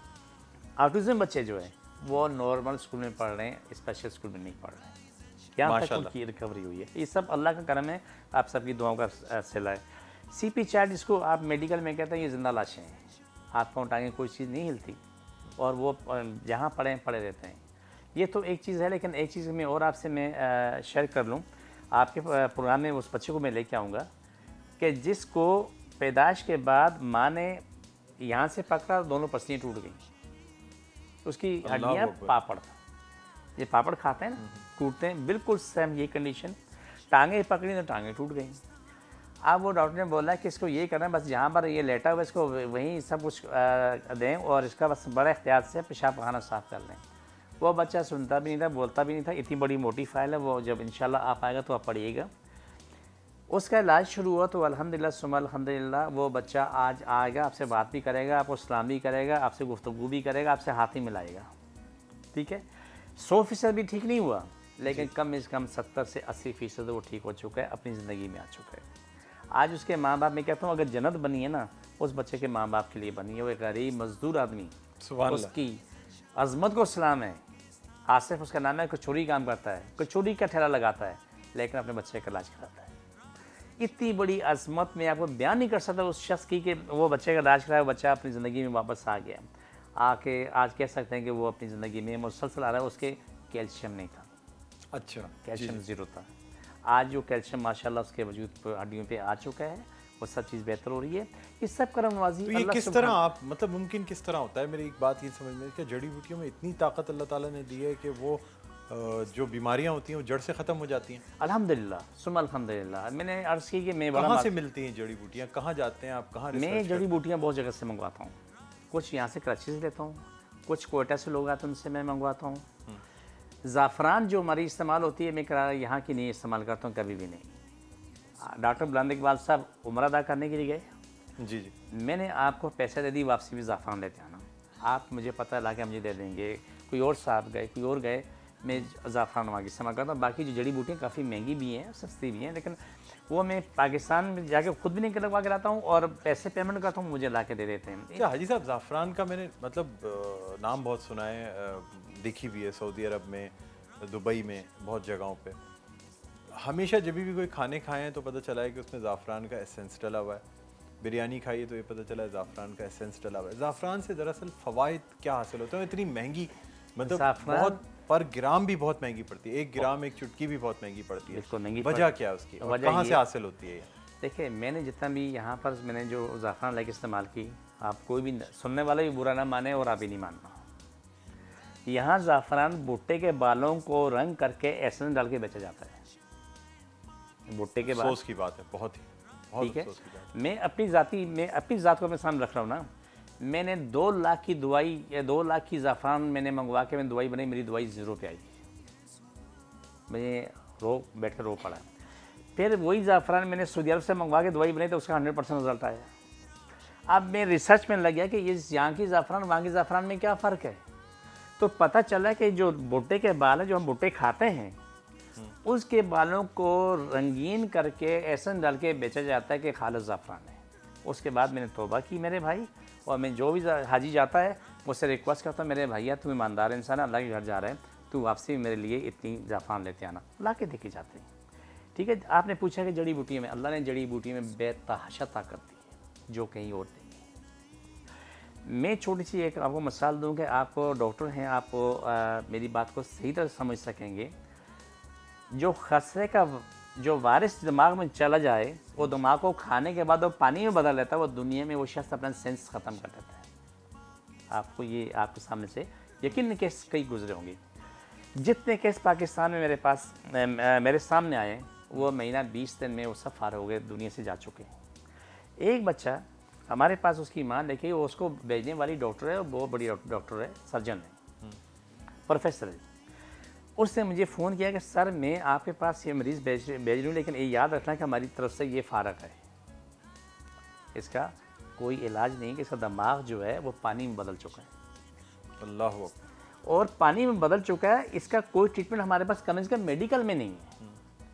[SPEAKER 2] ऑटिज़म बच्चे जो हैं वो नॉर्मल स्कूल में पढ़ रहे हैं, स्पेशल स्कूल में नहीं पढ़ रहे हैं। यहाँ तक उनकी रिकवरी हुई है। ये सब अल्लाह का करम है, आप सबकी दुआओं का सिला है। सीपी चाइल्ड जिसको आप मेडिकल में कहते हैं, ये ज़िंदा लाशें हैं, हाथ पाँव टांगे कोई चीज़ नहीं हिलती और वो जहाँ पड़े रहते हैं। ये तो एक चीज़ है, लेकिन एक चीज़ में और आपसे मैं शेयर कर लूँ। आपके प्रोग्राम में उस बच्चे को मैं लेके आऊँगा कि जिसको पैदाइश के बाद माँ ने यहाँ से पकड़ा, दोनों पसलियाँ टूट गई, उसकी हड्डियाँ पापड़, ये पापड़ खाते हैं ना, टूटते हैं, बिल्कुल सेम ये कंडीशन। टांगे पकड़ी तो टांगे टूट गई। अब वो डॉक्टर ने बोला कि इसको ये करना है, बस जहाँ पर ये लेटा हुआ इसको वहीं सब कुछ दें और इसका बस बड़ा एहतियात से पेशाब खाना साफ़ कर लें। वो बच्चा सुनता भी नहीं था, बोलता भी नहीं था। इतनी बड़ी मोटी फाइल है, वो जब इंशाल्लाह आप आएगा तो आप पढ़िएगा। उसका इलाज शुरू हुआ तो अल्हम्दुलिल्लाह सुम्मा अल्हम्दुलिल्लाह वो बच्चा आज आएगा, आपसे बात भी करेगा, आपको सलाम भी करेगा, आपसे गुफ्तगू भी करेगा, आपसे हाथ ही मिलाएगा। ठीक है, 100% भी ठीक नहीं हुआ, लेकिन कम से कम 70 से 80% वो ठीक हो चुका है, अपनी ज़िंदगी में आ चुका है। आज उसके माँ बाप, मैं कहता हूँ अगर जन्नत बनी है ना, उस बच्चे के माँ बाप के लिए बनी है। वो एक गरीब मजदूर आदमी, उसकी अज़मत को सलाम है। आसिफ उसका नाम है, कचौरी काम करता है, कचौरी का ठेला लगाता है, लेकिन अपने बच्चे का इलाज कराता है। इतनी बड़ी अज़मत में आपको बयान नहीं कर सकता उस शख्स की कि वो बच्चे का इलाज कराया, बच्चा अपनी ज़िंदगी में वापस आ गया। आके आज कह सकते हैं कि वो अपनी ज़िंदगी में मुसलसल आ रहा है। उसके कैल्शियम नहीं था,
[SPEAKER 1] अच्छा,
[SPEAKER 2] कैल्शियम ज़ीरो था। आज जो कैल्शियम माशाल्लाह उसके वजूद पर हड्डियों पे आ चुका है, वो सब चीज़ बेहतर हो रही है। इस सब करम नवाज़ी।
[SPEAKER 1] तो ये किस तरह आप, मतलब मुमकिन किस तरह होता है? मेरी एक बात ये समझ में कि जड़ी बूटियों में इतनी ताकत अल्लाह ताला ने दी है कि वो जो बीमारियां होती हैं वो जड़ से ख़त्म हो जाती हैं।
[SPEAKER 2] अल्हम्दुलिल्लाह सुम्मा अल्हम्दुलिल्लाह। मैंने अर्ज़ की कि मैं
[SPEAKER 1] कहाँ से मिलती हैं जड़ी बूटियाँ, कहाँ जाते हैं आप, कहाँ?
[SPEAKER 2] मैं जड़ी बूटियाँ बहुत जगह से मंगवाता हूँ। कुछ यहाँ से कराची से लेता हूँ, कुछ कोयटा से लोग आते हैं उनसे मैं मंगवाता हूँ। ज़ाफ़रान जो हमारी इस्तेमाल होती है, मैं यहाँ की नहीं इस्तेमाल करता हूँ, कभी भी नहीं। डॉक्टर बुलंद इकबाल साहब उम्र अदा करने के लिए गए, मैंने आपको पैसे दे दी, वापसी भी ज़ाफ़रान लेते आना। आप मुझे पता ला के मुझे दे देंगे, कोई और साहब गए, कोई और गए, मैं ज़ाफ़रान वहाँ की इस्तेमाल करता हूँ। बाकी जो जड़ी बूटियाँ काफ़ी महंगी भी हैं, सस्ती भी हैं, लेकिन वो मैं पाकिस्तान में जाके खुद भी नहीं लगवा के लाता हूँ और पैसे पेमेंट करता हूँ, मुझे ला के दे देते हैं।
[SPEAKER 1] अच्छा हाजी साहब, ज़ाफ़रान का मैंने मतलब नाम बहुत सुना है, देखी भी है सऊदी अरब में, दुबई में, बहुत जगहों पे। हमेशा जब भी कोई खाने खाए हैं तो पता चला है कि उसमें ज़ाफ़रान का एसेंस डला हुआ है। बिरयानी खाई है तो ये पता चला है ज़ाफ़रान का एसेंस डला हुआ है। ज़ाफ़रान से दरअसल फ़वाइद क्या हासिल होते हैं? इतनी महंगी, मतलब बहुत पर ग्राम भी बहुत महंगी पड़ती है, 1 ग्राम 1 चुटकी भी बहुत महंगी पड़ती है। वजह क्या है उसकी, और कहाँ से हासिल होती है?
[SPEAKER 2] देखिए, मैंने जितना भी यहाँ पर मैंने जो ज़ाफ़रान लाइक इस्तेमाल की, आप कोई भी सुनने वाला भी बुरा ना माने और आप भी नहीं मानना, यहाँ ज़ाफ़रान भुट्टे के बालों को रंग करके एसेंस डाल के बेचा जाता है। भुट्टे के बाल,
[SPEAKER 1] सोच की बात है, बहुत
[SPEAKER 2] ठीक है। मैं अपनी ज़ात को अपने सामने रख रहा हूँ ना। मैंने 2 लाख की दवाई या 2 लाख की ज़ाफ़रान मैंने मंगवा के मैंने दवाई बनाई, मेरी दवाई 0 पे आई, मैं बैठ कर रो पड़ा। फिर वही ज़ाफ़रान मैंने सऊदी अरब से मंगवा के दवाई बनाई तो उसका 100% रिजल्ट आया। अब मैं रिसर्च में लग गया कि ये यहाँ की ज़ाफ़रान वहाँ की ज़ाफ़रान में क्या फ़र्क है, तो पता चला कि जो भुट्टे के बाल हैं, जो हम भुट्टे खाते हैं, उसके बालों को रंगीन करके एसेंस डाल के बेचा जाता है कि खालिस ज़ाफ़रान है। उसके बाद मैंने तौबा की मेरे भाई, और मैं जो भी हाजी जाता है मुझसे रिक्वेस्ट करता हूँ, मेरे भैया तुम ईमानदार इंसान, अल्लाह के घर जा रहे हैं, तू वापसी मेरे लिए इतनी ज़ाफ़रान लेते आना, ला के देखे जाते हैं। ठीक है। आपने पूछा कि जड़ी बूटियों में, अल्लाह ने जड़ी बूटियों में बेतहाशा ताकत दी है जो कहीं और नहीं है। मैं छोटी सी एक आपको मिसाल दूँ कि आप डॉक्टर हैं, आप मेरी बात को सही तरह समझ सकेंगे। जो खसरे का जो वायरस दिमाग में चला जाए, वो दिमाग को खाने के बाद वो पानी में बदल लेता है, वो दुनिया में वो शख्स अपना सेंस ख़त्म कर देता है। आपको ये आपके सामने से यकीन केस कई गुजरे होंगे। जितने केस पाकिस्तान में मेरे पास मेरे सामने आए, वो महीना 20 दिन में वो सब फार हो गए, दुनिया से जा चुके हैं। एक बच्चा हमारे पास, उसकी माँ लेके, वो उसको भेजने वाली डॉक्टर है, बहुत बड़ी डॉक्टर है, सर्जन है, प्रोफेसर है। उसने मुझे फ़ोन किया कि सर मैं आपके पास ये मरीज़ भेज रही हूँ, लेकिन ये याद रखना कि हमारी तरफ से ये फ़ारक है, इसका कोई इलाज नहीं, कि इसका दिमाग जो है वो पानी में बदल चुका है।
[SPEAKER 1] अल्लाह हू अकबर।
[SPEAKER 2] और पानी में बदल चुका है, इसका कोई ट्रीटमेंट हमारे पास कम से कम मेडिकल में नहीं है।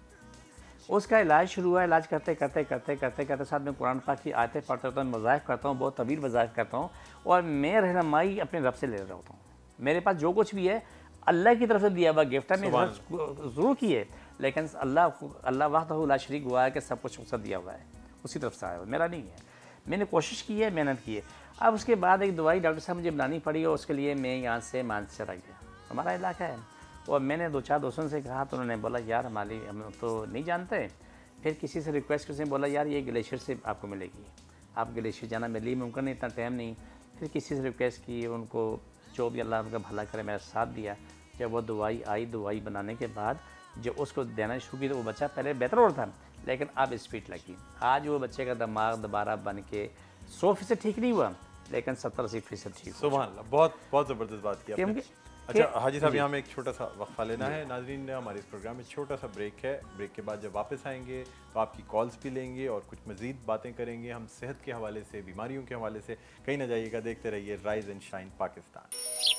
[SPEAKER 2] उसका इलाज शुरू हुआ, इलाज करते करते करते करते करते साथ में कुरान पाक की आयतें पढ़ता होता हूँ, वज़ाइफ करता हूँ, बहुत तवील वज़ाइफ करता हूँ, और मैं रहनुमाई अपने रब से ले रहा होता हूँ। मेरे पास जो कुछ भी है अल्लाह की तरफ से दिया हुआ गिफ्ट है। मैं ज़रूर की है, लेकिन अल्लाह वहदहू ला शरीक हुआ है कि सब कुछ उससे दिया हुआ है, उसी तरफ से आया हुआ, मेरा नहीं है। मैंने कोशिश की है, मेहनत की है। अब उसके बाद एक दवाई डॉक्टर साहब मुझे बनानी पड़ी, और उसके लिए मैं यहाँ से मानसर आ गया, हमारा इलाका है, और मैंने 2-4 दोस्तों से कहा, तो उन्होंने बोला यार हमारी हम तो नहीं जानते। फिर किसी से रिक्वेस्ट करके बोला यार ये ग्लेशियर से आपको मिलेगी, आप ग्लेशियर जाना मेरे लिए मुमकिन नहीं, इतना टाइम नहीं। फिर किसी से रिक्वेस्ट की, उनको जो भी अल्लाह उनका भला करे मेरा साथ दिया। जब वो दवाई आई, दवाई बनाने के बाद जब उसको देना शुरू की, तो वो बच्चा पहले बेहतर और था, लेकिन अब स्पीड लगी। आज वो बच्चे का दिमाग दोबारा बन के 100% ठीक नहीं हुआ, लेकिन 70-80% ठीक।
[SPEAKER 1] सुभान अल्लाह, बहुत बहुत ज़बरदस्त बात की आपने। अच्छा हाजी साहब, यहाँ में एक छोटा सा वक्फा लेना है। नाज़रीन ने हमारे इस प्रोग्राम में छोटा सा ब्रेक है। ब्रेक के बाद जब वापस आएंगे तो आपकी कॉल्स भी लेंगे और कुछ मज़ीद बातें करेंगे हम सेहत के हवाले से, बीमारियों के हवाले से। कहीं ना जाइएगा, देखते रहिए राइज एंड शाइन पाकिस्तान।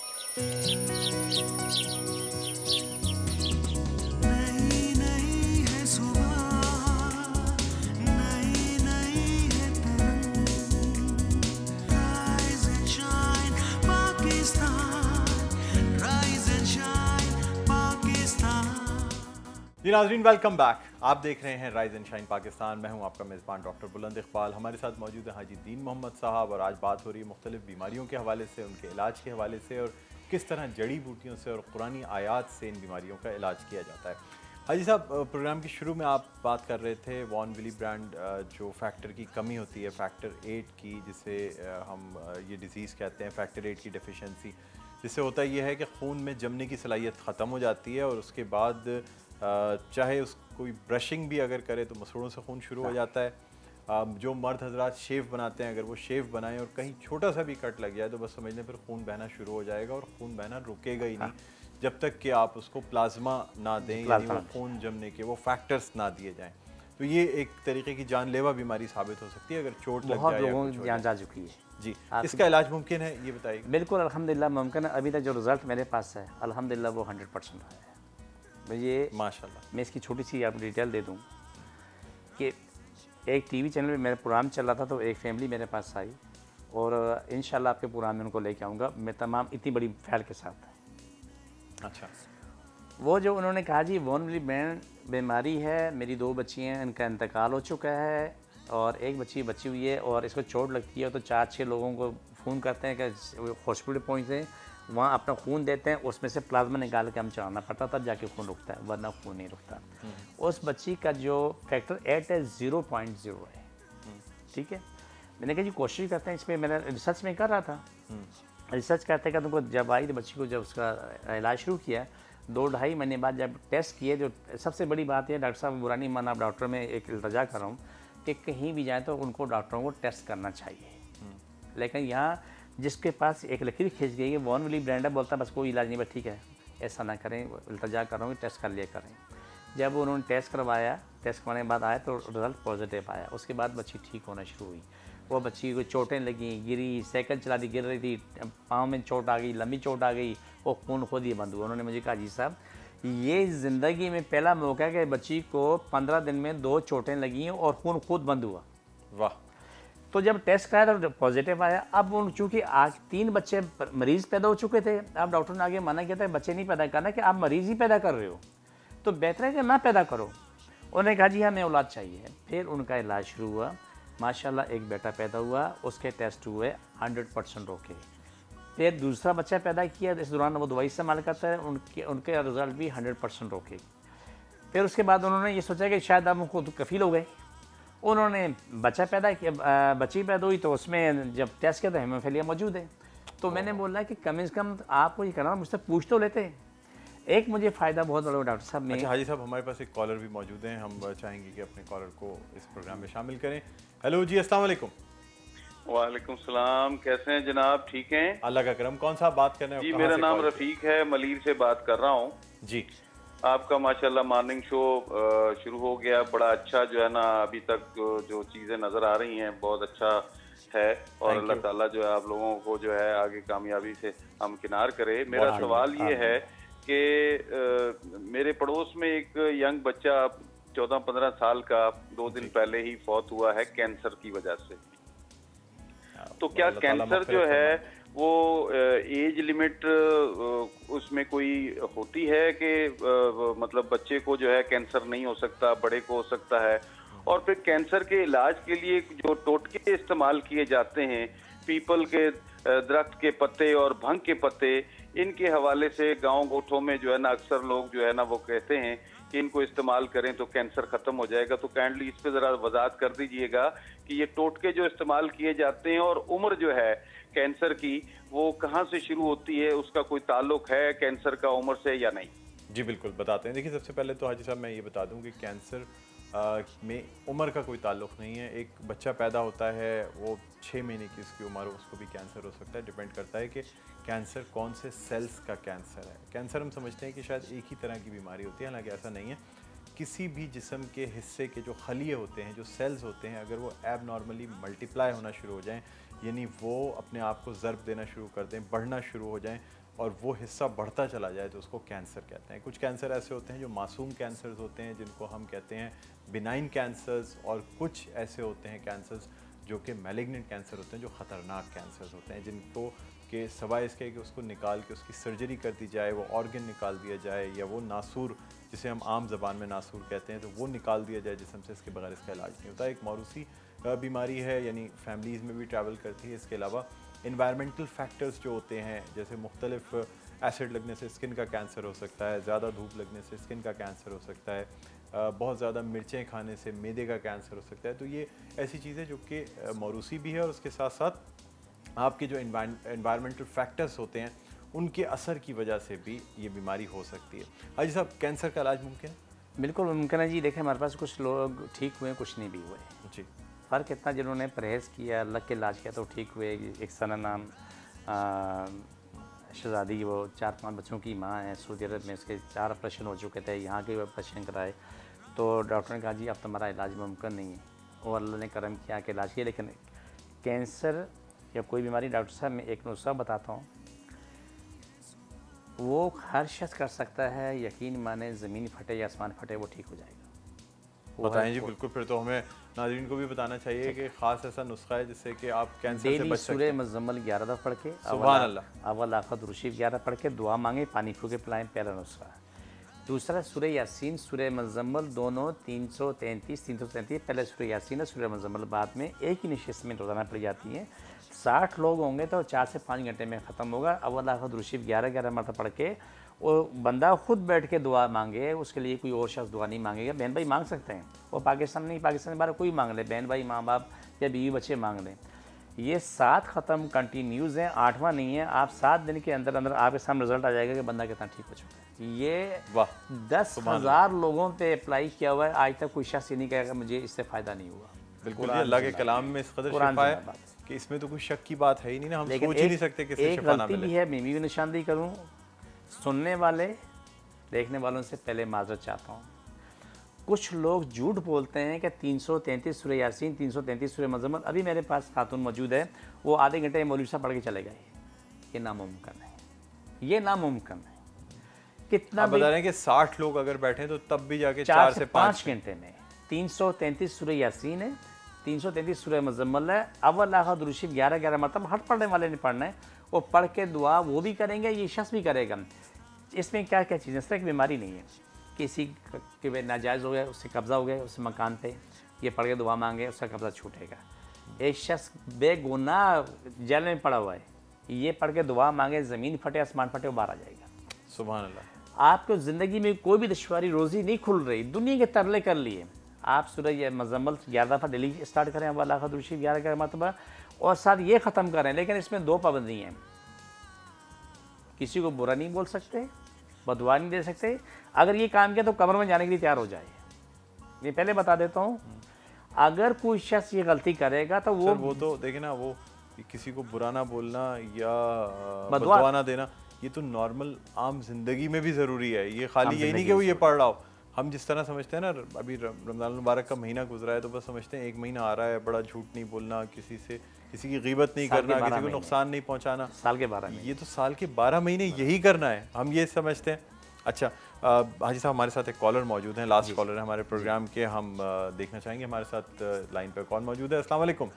[SPEAKER 1] जी नाज़रीन, वेलकम बैक। आप देख रहे हैं राइज एंड शाइन पाकिस्तान। मैं हूं आपका मेज़बान डॉक्टर बुलंद इकबाल। हमारे साथ मौजूद है हाजी दीन मोहम्मद साहब, और आज बात हो रही है मुख्तलिफ बीमारियों के हवाले से, उनके इलाज के हवाले से, और किस तरह जड़ी बूटियों से और कुरानी आयात से इन बीमारियों का इलाज किया जाता है। हाजी साहब, प्रोग्राम की शुरू में आप बात कर रहे थे वॉन विली ब्रांड, जो फैक्टर की कमी होती है, फैक्टर 8 की, जिसे हम ये डिज़ीज़ कहते हैं, फैक्टर 8 की डेफिशिएंसी, जिससे होता यह है कि खून में जमने की सलाहियत ख़त्म हो जाती है, और उसके बाद चाहे उस कोई ब्रशिंग भी अगर करे तो मसूड़ों से खून शुरू हो जाता है। जो मर्द हजरात शेव बनाते हैं, अगर वो शेव बनाएं और कहीं छोटा सा भी कट लग जाए तो बस समझ लें फिर खून बहना शुरू हो जाएगा, और खून बहना रुकेगा ही नहीं जब तक कि आप उसको प्लाज्मा ना दें, यानी वो खून जमने के वो फैक्टर्स ना दिए जाएं। तो ये एक तरीके की जानलेवा बीमारी साबित हो सकती है अगर चोट लग
[SPEAKER 2] बहुत
[SPEAKER 1] जाए या
[SPEAKER 2] लोगों
[SPEAKER 1] कुछ
[SPEAKER 2] की
[SPEAKER 1] हो
[SPEAKER 2] जान
[SPEAKER 1] जाए।
[SPEAKER 2] जा चुकी है।
[SPEAKER 1] जी, इसका इलाज मुमकिन है, ये बताइए।
[SPEAKER 2] बिल्कुल अल्हम्दुलिल्लाह मुमकिन है। अभी तक जो रिज़ल्ट मेरे पास है अल्हम्दुलिल्लाह वो 100% आया है। ये
[SPEAKER 1] माशाल्लाह।
[SPEAKER 2] मैं इसकी छोटी सी आपको डिटेल दे दूँ कि एक टीवी चैनल पे मेरा प्रोग्राम चल रहा था, तो एक फैमिली मेरे पास आई और इंशाल्लाह आपके प्रोग्राम में उनको लेके आऊँगा मैं तमाम इतनी बड़ी फैल के साथ।
[SPEAKER 1] अच्छा।
[SPEAKER 2] वो जो उन्होंने कहा जी वोनली ब्रेन बीमारी है, मेरी 2 बच्ची हैं, इनका इंतकाल हो चुका है और एक बच्ची बची हुई है और इसको चोट लगती है तो 4-6 लोगों को फ़ोन करते हैं कि हॉस्पिटल पहुँचते, वहाँ अपना खून देते हैं, उसमें से प्लाज्मा निकाल के हम चढ़ाना पड़ता, तब जाके खून रुकता है, वरना खून नहीं रुकता। उस बच्ची का जो फैक्टर 8 है 0.0 है। ठीक है, मैंने कहा जी कोशिश करते हैं इस पर, मैंने रिसर्च में कर रहा था। रिसर्च करते करते उनको जब आई तो बच्ची को जब उसका इलाज शुरू किया 2-2.5 महीने बाद जब टेस्ट किए, जो सबसे बड़ी बात है डॉक्टर साहब बुरा नहीं माना, आप डॉक्टर में एक इल्तजा कर रहा हूँ कि कहीं भी जाए तो उनको डॉक्टरों को टेस्ट करना चाहिए। लेकिन यहाँ जिसके पास एक लकीर खींच गई है वॉन विली ब्रांड है, बोलता है बस कोई इलाज नहीं, बस ठीक है ऐसा ना करें, इल्तजा कर रहा हूँ टेस्ट कर लिया करें। जब उन्होंने टेस्ट करवाया, टेस्ट करवाने के बाद आया तो रिज़ल्ट पॉजिटिव आया। उसके बाद बच्ची ठीक होना शुरू हुई। वो बच्ची को चोटें लगी, गिरी, साइकिल चला दी, गिर रही थी, पाँव में चोट आ गई, लंबी चोट आ गई, वो खून खुद ही बंद हुआ। उन्होंने मुझे कहा जी साहब ये ज़िंदगी में पहला मौका है कि बच्ची को 15 दिन में 2 चोटें लगी और खून खुद बंद हुआ।
[SPEAKER 1] वाह।
[SPEAKER 2] तो जब टेस्ट कराया तो पॉजिटिव आया। अब उन चूँकि आज 3 बच्चे मरीज़ पैदा हो चुके थे, अब डॉक्टर ने आगे मना किया था बच्चे नहीं पैदा करना, कि आप मरीज़ ही पैदा कर रहे हो तो बेहतर है कि ना पैदा करो। उन्होंने कहा जी हमें औलाद चाहिए। फिर उनका इलाज शुरू हुआ, माशाल्लाह एक बेटा पैदा हुआ, उसके टेस्ट हुए 100% ओके। फिर दूसरा बच्चा पैदा किया, इस दौरान वो दवाई इस्तेमाल करता है, उनके रिज़ल्ट भी 100% ओके। फिर उसके बाद उन्होंने ये सोचा कि शायद हम खुद कफील हो गए। उन्होंने बच्चा पैदा किया, बच्ची पैदा हुई तो उसमें जब टेस्ट किया तो हेमोफीलिया मौजूद है। तो मैंने बोला कि कम से कम आपको ये करना, मुझसे पूछ तो लेते। एक मुझे फ़ायदा बहुत बड़ा डॉक्टर साहब में।
[SPEAKER 1] अच्छा हाजी साहब, हमारे पास एक कॉलर भी मौजूद हैं, हम चाहेंगे कि अपने कॉलर को इस प्रोग्राम में शामिल करें। हेलो जी, अस्सलाम वालेकुम।
[SPEAKER 5] वालेकुम सलाम, कैसे हैं जनाब? ठीक हैं?
[SPEAKER 1] अल्लाह का करम। कौन सा बात कर रहे हैं?
[SPEAKER 5] जी मेरा नाम रफ़ीक है, मलीर से बात कर रहा हूँ
[SPEAKER 1] जी।
[SPEAKER 5] आपका माशाल्लाह मॉर्निंग शो शुरू हो गया, बड़ा अच्छा जो है ना, अभी तक जो चीज़ें नज़र आ रही हैं बहुत अच्छा है और अल्लाह ताला जो है आप लोगों को जो है आगे कामयाबी से हमकिनार करे। मेरा सवाल ये है कि मेरे पड़ोस में एक यंग बच्चा 14-15 साल का 2 दिन पहले ही फौत हुआ है कैंसर की वजह से। तो क्या कैंसर जो है वो एज लिमिट उसमें कोई होती है कि मतलब बच्चे को जो है कैंसर नहीं हो सकता, बड़े को हो सकता है? और फिर कैंसर के इलाज के लिए जो टोटके इस्तेमाल किए जाते हैं, पीपल के दरख्त के पत्ते और भंग के पत्ते, इनके हवाले से गांव गोठों में जो है ना अक्सर लोग जो है ना वो कहते हैं कि इनको इस्तेमाल करें तो कैंसर खत्म हो जाएगा। तो काइंडली इस पे ज़रा वजाहत कर दीजिएगा कि ये टोटके जो इस्तेमाल किए जाते हैं और उम्र जो है कैंसर की वो कहाँ से शुरू होती है, उसका कोई ताल्लुक है कैंसर का उम्र से या नहीं?
[SPEAKER 1] जी बिल्कुल बताते हैं। देखिए सबसे पहले तो हाजी साहब मैं ये बता दूं कि कैंसर में उम्र का कोई ताल्लुक नहीं है। एक बच्चा पैदा होता है, वो 6 महीने की उसकी उम्र हो, उसको भी कैंसर हो सकता है। डिपेंड करता है कि कैंसर कौन से सेल्स का कैंसर है। कैंसर हम समझते हैं कि शायद एक ही तरह की बीमारी होती है, हालांकि ऐसा नहीं है। किसी भी जिस्म के हिस्से के जो खलिए होते हैं, जो सेल्स होते हैं, अगर वो एब नॉर्मली मल्टीप्लाई होना शुरू हो जाएँ, यानी वो अपने आप को ज़र्ब देना शुरू कर दें, बढ़ना शुरू हो जाएँ और वो हिस्सा बढ़ता चला जाए तो उसको कैंसर कहते हैं। कुछ कैंसर ऐसे होते हैं जो मासूम कैंसर्स होते हैं, जिनको हम कहते हैं बिनाइन कैंसर्स, और कुछ ऐसे होते हैं कैंसर्स जो कि मैलिग्नेंट कैंसर होते हैं, जो ख़तरनाक कैंसर्स होते हैं, जिनको के सवाए इसके कि उसको निकाल के उसकी सर्जरी कर दी जाए, वो ऑर्गन निकाल दिया जाए, या वो नासूर जिसे हम आम ज़बान में नासूर कहते हैं तो वो निकाल दिया जाए जिसम से, इसके बगैर इसका इलाज नहीं होता। एक मौरूसी बीमारी है, यानी फैमिलीज़ में भी ट्रैवल करती है। इसके अलावा इन्वायरमेंटल फैक्टर्स जो होते हैं, जैसे मुख्तलिफ एसिड लगने से स्किन का कैंसर हो सकता है, ज़्यादा धूप लगने से स्किन का कैंसर हो सकता है, बहुत ज़्यादा मिर्चें खाने से मैदे का कैंसर हो सकता है। तो ये ऐसी चीज़ें जो कि मौरूसी भी है, और उसके साथ साथ आपके जो इन्वायरमेंटल फैक्टर्स होते हैं उनके असर की वजह से भी ये बीमारी हो सकती है। हाजी साहब, कैंसर का इलाज मुमकिन है?
[SPEAKER 2] बिल्कुल मुमकिन है जी। देखें हमारे पास कुछ लोग ठीक हुए, कुछ नहीं भी हुए
[SPEAKER 1] जी।
[SPEAKER 2] फ़र्क इतना, जिन्होंने परहेज़ किया, अल्लाह के इलाज किया तो ठीक हुए। एक सना नाम शहज़ादी, वो 4-5 बच्चों की माँ है, सऊदी अरब में इसके 4 ऑपरेशन हो चुके थे, यहाँ के ऑपरेशन कराए तो डॉक्टर ने कहा जी अब तुम्हारा इलाज मुमकिन नहीं है, और अल्लाह ने करम किया कि इलाज किया। लेकिन कैंसर या कोई बीमारी, डॉक्टर साहब मैं एक नुस्खा बताता हूँ, वो हर शख्स कर सकता है, यकीन माने ज़मीन फटे या आसमान फटे वो ठीक हो जाएगा।
[SPEAKER 1] बताएं जी बिल्कुल, फिर तो हमें नाज़रीन को भी बताना चाहिए कि ख़ास ऐसा नुस्खा है जिससे कि आप कैंसर से
[SPEAKER 2] डेली
[SPEAKER 1] बच सकते
[SPEAKER 2] सूरह
[SPEAKER 1] हैं।
[SPEAKER 2] मुज़म्मल 11 दफ़ा पढ़ के,
[SPEAKER 1] सुभान अल्लाह,
[SPEAKER 2] अव्वल आखिर दुरूद 11 पढ़ के दुआ मांगे, पानी फूके पिलाएं, पहला नुस्खा। दूसरा सूरह यासीन, सूरह मुज़म्मल दोनों 333 पहले सूरह यासीन है, सूरह मुज़म्मल बाद में एक ही निशिस्त में रोज़ाना पढ़ी जाती है। 60 लोग होंगे तो 4 से 5 घंटे में ख़त्म होगा। अव्वल आखिर दुरूद 11 मरतबा पढ़ के वो बंदा खुद बैठ के दुआ मांगे, उसके लिए कोई और शख्स दुआ नहीं मांगेगा। बहन भाई मांग सकते हैं, वो पाकिस्तान नहीं, पाकिस्तान के बाहर कोई मांग ले, बहन भाई माँ बाप या बीवी बच्चे मांग लें। ये 7 ख़त्म कंटिन्यूज़ हैं, 8वां नहीं है। आप 7 दिन के अंदर अंदर आपके सामने रिजल्ट आ जाएगा कि बंदा कितना ठीक हो चुका है। ये 10,000 लोगों पे अप्लाई किया हुआ है, आज तक कोई शख्स ये नहीं कहेगा मुझे इससे फ़ायदा नहीं हुआ।
[SPEAKER 1] बिल्कुल जी, अल्लाह के कलाम में इस कदर शिफा है कि इसमें तो कोई शक की बात है ही नहीं ना, हम सोच ही नहीं सकते कि इससे शिफा ना मिले।
[SPEAKER 2] भी है, मैं भी निशानदेही करूँ, सुनने वाले देखने वालों से पहले माजरत चाहता हूँ। कुछ लोग झूठ बोलते हैं कि 333 सूरह यासीन, 333 सूरह मुज़म्मल। अभी मेरे पास खातून मौजूद है, वो आधे घंटे मौलवी साहब पढ़ के चले गए। ये नामुमकिन है, ये नामुमकिन है। कितना
[SPEAKER 1] आप बता रहे हैं कि 60 लोग अगर बैठे तो तब भी जाके
[SPEAKER 2] 4 से 5 घंटे में 333 सूरह यासीन है, 333 सूरह मुज़म्मल है, अव्वल आखिर दुरूद 11 मरतबा हर पढ़ने वाले ने पढ़ना है। वो पढ़ के दुआ वो भी करेंगे, ये शख्स भी करेगा। इसमें क्या क्या चीज़ें, इस तरह की बीमारी नहीं है, किसी के नाजायज़ हो गया, उससे कब्ज़ा हो गया उस मकान पे, ये पढ़ के दुआ मांगे उसका कब्ज़ा छूटेगा। एक शख्स बेगुनाह जेल में पड़ा हुआ है, ये पढ़ के दुआ मांगे, ज़मीन फटे आसमान फटे वो बाहर आ जाएगा।
[SPEAKER 1] सुभान अल्लाह।
[SPEAKER 2] आपको ज़िंदगी में कोई भी दुश्वारी, रोज़ी नहीं खुल रही, दुनिया के तरले कर लिए, आप सूरह मुज़म्मल 11 दफ़ा डेली स्टार्ट करें, अव्वल आखिर दुरूद 11 मरतबा, और साथ ये ख़त्म करें। लेकिन इसमें 2 पाबंदी हैं, किसी को बुरा नहीं बोल सकते, बदुआ नहीं दे सकते। अगर ये काम किया तो कब्र में जाने के लिए तैयार हो जाए। ये पहले बता देता हूँ, अगर कोई शख्स ये गलती करेगा तो वो
[SPEAKER 1] तो देखे ना, वो किसी को बुरा ना बोलना या बदुआ ना देना, ये तो नॉर्मल आम जिंदगी में भी ज़रूरी है। ये खाली यही नहीं कि वो ये पढ़ रहा हो। हम जिस तरह समझते हैं ना, अभी रमज़ान मुबारक का महीना गुजरा है तो बस समझते हैं 1 महीना आ रहा है, बड़ा झूठ नहीं बोलना, किसी से किसी की गीबत नहीं करना, किसी को नुकसान नहीं पहुंचाना।
[SPEAKER 2] साल के 12
[SPEAKER 1] ये तो साल के 12 महीने यही करना है, हम ये समझते हैं। अच्छा हाजी साहब, हमारे साथ एक कॉलर मौजूद हैं, लास्ट कॉलर है हमारे प्रोग्राम के। हम देखना चाहेंगे हमारे साथ लाइन पर कौन मौजूद है। अस्सलाम वालेकुम।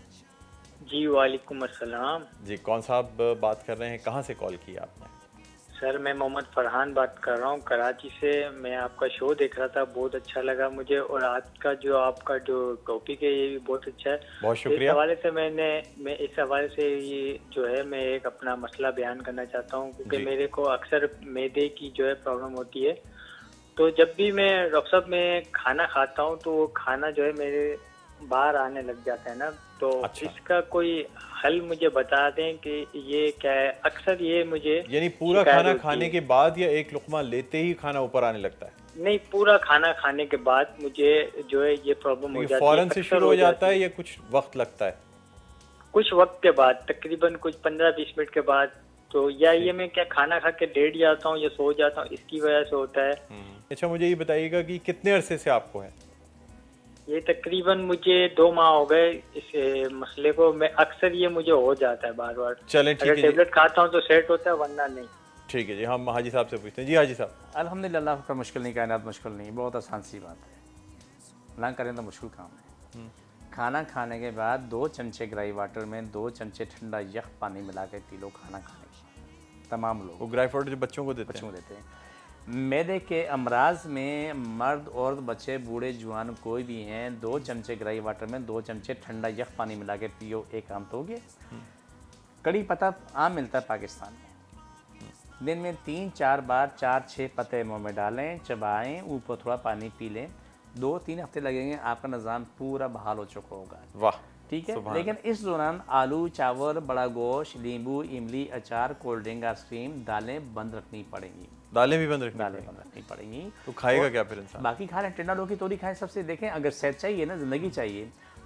[SPEAKER 6] जी वालेकुम अस्सलाम।
[SPEAKER 1] जी कौन साहब बात कर रहे हैं, कहाँ से कॉल किया आपने?
[SPEAKER 6] सर मैं मोहम्मद फरहान बात कर रहा हूँ कराची से। मैं आपका शो देख रहा था, बहुत अच्छा लगा मुझे, और आज का जो आपका जो टॉपिक है ये भी बहुत अच्छा है।
[SPEAKER 1] बहुत शुक्रिया।
[SPEAKER 6] इस हवाले से मैं इस हवाले से ये जो है मैं एक अपना मसला बयान करना चाहता हूँ, क्योंकि मेरे को अक्सर मैदे की जो है प्रॉब्लम होती है। तो जब भी मैं डॉक्टर साहब में खाना खाता हूँ तो वो खाना जो है मेरे बाहर आने लग जाता है ना, तो इसका कोई हल मुझे बता दें कि ये क्या है। अक्सर ये मुझे,
[SPEAKER 1] यानी पूरा खाना खाने के बाद या एक लुकमा लेते ही खाना ऊपर आने लगता है?
[SPEAKER 6] नहीं, पूरा खाना खाने के बाद मुझे जो है ये प्रॉब्लम हो जाती है।
[SPEAKER 1] फौरन से शुरू हो जाता है या कुछ वक्त लगता है?
[SPEAKER 6] कुछ वक्त के बाद, तकरीबन कुछ 15-20 मिनट के बाद। तो या ये मैं क्या खाना खा के लेट जाता हूँ या सो जाता हूँ, इसकी वजह से होता है।
[SPEAKER 1] अच्छा मुझे ये बताइएगा कि कितने अरसे से आपको है?
[SPEAKER 6] ये तकरीबन मुझे 2 माह हो गए इस मसले को। मैं अक्सर ये मुझे हो जाता है बार बार।
[SPEAKER 1] चलें ठीक है,
[SPEAKER 6] टेबलेट खाता हूँ तो सेट होता है, वरना नहीं।
[SPEAKER 1] ठीक है जी, हम हाजी साहब से पूछते हैं। जी हाजी साहब।
[SPEAKER 2] अल्हम्दुलिल्लाह, का मुश्किल नहीं, कायनात मुश्किल नहीं, बहुत आसान सी बात है, ना करें तो मुश्किल काम है। खाना खाने के बाद 2 चमचे ग्राई वाटर में 2 चमचे ठंडा यख पानी मिला के पी लो खाना खाने के। तमाम लोग
[SPEAKER 1] वो ग्राई वाटर जो बच्चों को देते
[SPEAKER 2] हैं। मैदे के अमराज में मर्द औरत बच्चे बूढ़े जवान कोई भी हैं, 2 चमचे ग्राई वाटर में 2 चमचे ठंडा यख पानी मिला के पियो, एक आम तो हो गया। कड़ी पत्ता आम मिलता है पाकिस्तान में, दिन में 3-4 बार 4-6 पत्ते मुँह में डालें, चबाएं, ऊपर थोड़ा पानी पी लें। 2-3 हफ्ते लगेंगे, आपका निज़ाम पूरा बहाल हो चुका होगा।
[SPEAKER 1] वाह,
[SPEAKER 2] ठीक है। लेकिन इस दौरान आलू, चावल, बड़ा गोश्त, नींबू, इमली, अचार, कोल्ड ड्रिंक, आइसक्रीम, दालें बंद रखनी पड़ेंगी।
[SPEAKER 1] दालें भी बंद रखनी
[SPEAKER 2] पड़ेंगी।
[SPEAKER 1] तो खाएगा क्या फिर इंसान?
[SPEAKER 2] बाकी खा लें, टिंडा लोकी तोरी खाएं, सबसे देखें। अगर सेहत चाहिए ना, ज़िंदगी चाहिए,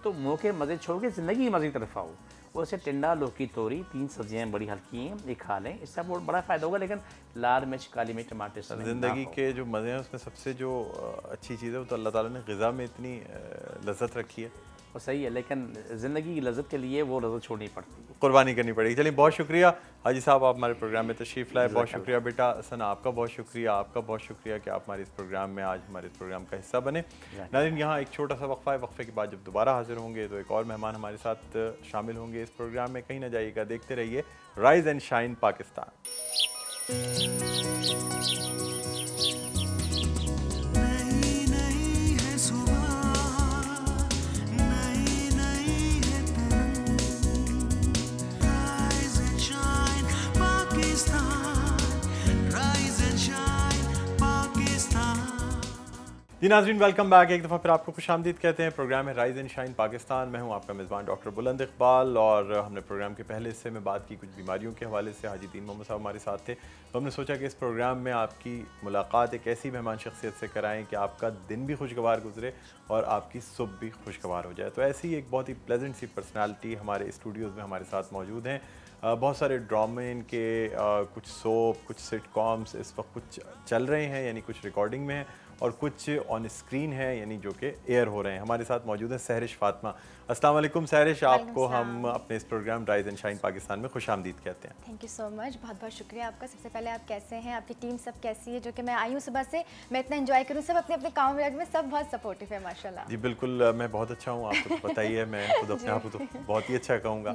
[SPEAKER 2] तो मुँह के मज़े छोड़ के ज़िंदगी की मज़े की तरफ आओ। वैसे टिंडा, लौकी, तोरी 3 सब्जियाँ बड़ी हल्की हैं, ये खा लें, इससे आपको बड़ा फ़ायदा होगा। लेकिन लाल मिर्च, काली मिर्च, टमाटर सब
[SPEAKER 1] ज़िंदगी के जो मज़े हैं उसमें सबसे जो अच्छी चीज़ है वो तो अल्लाह ताला ने ग़िज़ा में इतनी लज़्ज़त रखी है।
[SPEAKER 2] वो सही है, लेकिन ज़िंदगी की लज़्ज़त के लिए वो लज़्ज़त छोड़नी पड़ती है,
[SPEAKER 1] कुर्बानी करनी पड़ेगी। चलिए बहुत शुक्रिया हाजी साहब, आप हमारे प्रोग्राम में तशरीफ़ लाए। बहुत शुक्रिया बेटा सना, आपका बहुत शुक्रिया, आपका बहुत शुक्रिया कि आप हमारे इस प्रोग्राम में आज हमारे इस प्रोग्राम का हिस्सा बने। नाज़रीन, यहाँ एक छोटा सा वक्फ़ा है, वक्फ़े के बाद जब दोबारा हाजिर होंगे तो एक और मेहमान हमारे साथ शामिल होंगे इस प्रोग्राम में। कहीं ना जाइएगा, देखते रहिए राइज़ एंड शाइन पाकिस्तान। जी नाज़रीन, वेलकम बैक। एक दफ़ा फिर आपको खुशामदीद कहते हैं। प्रोग्राम है राइज़ एंड शाइन पाकिस्तान। मैं हूं आपका मेज़बान डॉक्टर बुलंद इकबाल, और हमने प्रोग्राम के पहले हिस्से में बात की कुछ बीमारियों के हवाले से। हाजी दीन मोहम्मद साहब हमारे साथ थे, तो हमने सोचा कि इस प्रोग्राम में आपकी मुलाकात एक ऐसी मेहमान शख्सियत से कराएँ कि आपका दिन भी खुशगवार गुजरे और आपकी सुबह भी खुशगवार हो जाए। तो ऐसी ही एक बहुत ही प्लेजेंट सी पर्सनैलिटी हमारे स्टूडियोज़ में हमारे साथ मौजूद हैं। बहुत सारे ड्रामे इनके, कुछ सोप, कुछ सिटकॉम्स इस वक्त कुछ चल रहे हैं, यानी कुछ रिकॉर्डिंग में हैं, और कुछ ऑन स्क्रीन है, यानी जो कि एयर हो रहे हैं। हमारे साथ मौजूद है सहरिश फातिमा। अस्सलाम वालेकुम सहरिश, आपको हम अपने इस program rise and shine Pakistan में खुशामदीद कहते हैं।
[SPEAKER 7] थैंक यू सो मच, बहुत बहुत शुक्रिया आपका। सबसे पहले आप कैसे हैं, आपकी टीम सब कैसी है? जो कि मैं आई हूँ सुबह से, मैं इतना एंजॉय करूँ, सब अपने अपने काम में सब बहुत सपोर्टिव है माशाल्लाह।
[SPEAKER 1] जी बिल्कुल, मैं बहुत अच्छा हूँ, आपको तो पता ही है। मैं खुद अपने आप को तो बहुत ही अच्छा कहूँगा।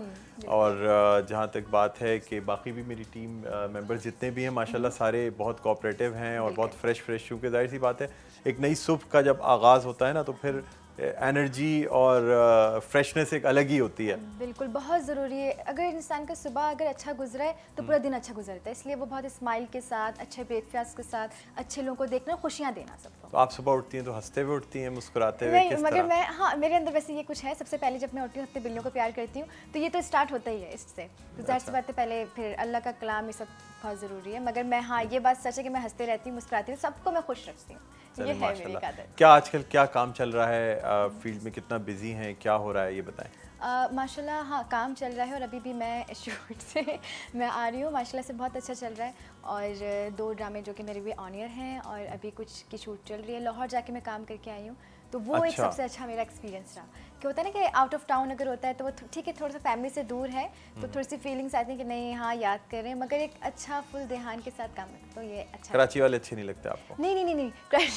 [SPEAKER 1] और जहाँ तक बात है कि बाकी भी मेरी टीम मेंबर्स जितने भी हैं माशाल्लाह सारे बहुत कोऑपरेटिव हैं और बहुत फ्रेश, क्योंकि जाहिर सी बात है एक नई सुबह का जब आगाज़ होता है ना, तो फिर एनर्जी और फ्रेशनेस एक अलग ही होती है।
[SPEAKER 7] बिल्कुल, बहुत ज़रूरी है। अगर इंसान का सुबह अगर अच्छा गुजरा है तो पूरा दिन अच्छा गुजरता है, इसलिए वो बहुत स्माइल के साथ, अच्छे ब्रेकफास्ट के साथ, अच्छे लोगों को देखना, खुशियाँ देना सबको।
[SPEAKER 1] तो आप सुबह उठती हैं तो हंसते हुए उठती हैं, मुस्कुराते हुए?
[SPEAKER 7] नहीं, मगर मैं, हाँ, मेरे अंदर वैसे ये कुछ है। सबसे पहले जब मैं उठती हूँ, अपने बिल्लियों को प्यार करती हूँ, तो ये तो स्टार्ट होता ही है इससे। तो जाहिर सी बात है, पहले फिर अल्लाह का कलाम, ये सब बहुत ज़रूरी है। मगर मैं, हाँ, ये बात सच है कि मैं हंसते रहती हूँ, मुस्कुराती हूँ, सबको मैं खुश रखती हूँ। ये है मेरी आदत।
[SPEAKER 1] क्या आजकल क्या काम चल रहा है, फील्ड में कितना बिजी हैं, क्या हो रहा है, ये बताएं।
[SPEAKER 7] माशाल्लाह, हाँ, काम चल रहा है, और अभी भी मैं शूट से मैं आ रही हूँ। माशाल्लाह से बहुत अच्छा चल रहा है, और 2 ड्रामे जो कि मेरे भी ऑन एयर हैं, और अभी कुछ की शूट चल रही है। लाहौर जाके मैं काम करके आई हूँ, तो वो एक सबसे अच्छा मेरा एक्सपीरियंस रहा। कि होता है ना कि आउट ऑफ टाउन अगर होता है तो वो ठीक है, थोड़ा सा फैमिली से दूर है, तो थोड़ी सी फीलिंग्स आती हैं कि नहीं, हाँ, याद कर रहे हैं, मगर एक अच्छा फुल ध्यान के साथ काम करते, तो ये अच्छा।
[SPEAKER 1] कराची वाले अच्छे नहीं लगते आपको?
[SPEAKER 7] नहीं,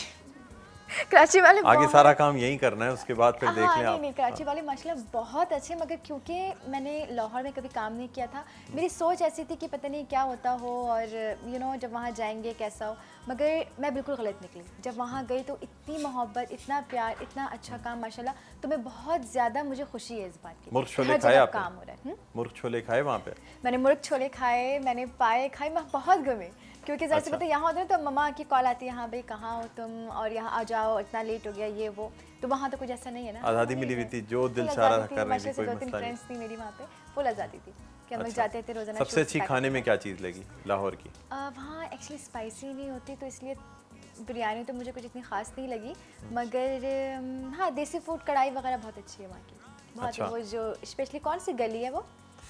[SPEAKER 7] कराची वाले
[SPEAKER 1] आगे सारा काम यही करना है, उसके बाद फिर देख लें आप।
[SPEAKER 7] नहीं, कराची वाले माशाल्लाह बहुत अच्छे, मगर क्योंकि मैंने लाहौर में कभी काम नहीं किया था, मेरी सोच ऐसी थी कि पता नहीं क्या होता हो, और जब वहाँ जाएंगे कैसा हो, मगर मैं बिल्कुल गलत निकली। जब वहाँ गई तो इतनी मोहब्बत, इतना प्यार, इतना अच्छा काम माशाल्लाह, तो मैं बहुत ज़्यादा, मुझे खुशी है इस बात की।
[SPEAKER 1] मुर्ग छोले खाए आपने?
[SPEAKER 7] काम हो रहा है।
[SPEAKER 1] मुर्ग छोले खाए वहाँ पे?
[SPEAKER 7] मैंने मुर्ग छोले खाए, मैंने पाए खाए, मैं बहुत गमे, क्योंकि ज़रा से पता है यहाँ होता है तो मम्मा की कॉल आती है, हाँ भाई कहाँ हो तुम, और यहाँ आ जाओ, इतना लेट हो गया, ये वो। तो वहाँ तो कुछ ऐसा नहीं है ना,
[SPEAKER 1] आज़ादी मिली हुई थी, जो दिल चाह रहा था कर रही थी, कोई
[SPEAKER 7] 2-3
[SPEAKER 1] मसला नहीं।
[SPEAKER 7] फ्रेंड्स थी मेरी वहाँ पे, फुल आज़ादी थी कि हम लोग जाते थे रोज़ाना।
[SPEAKER 1] सबसे अच्छी खाने में क्या चीज़ लगी लाहौर की?
[SPEAKER 7] वहाँ एक्चुअली स्पाइसी नहीं होती, तो इसलिए बिरयानी तो मुझे कुछ इतनी खास नहीं लगी, मगर हाँ, देसी फूड, कढ़ाई वगैरह बहुत अच्छी है वहाँ की, बहुत। वो जो स्पेशली कौन सी गली है वो,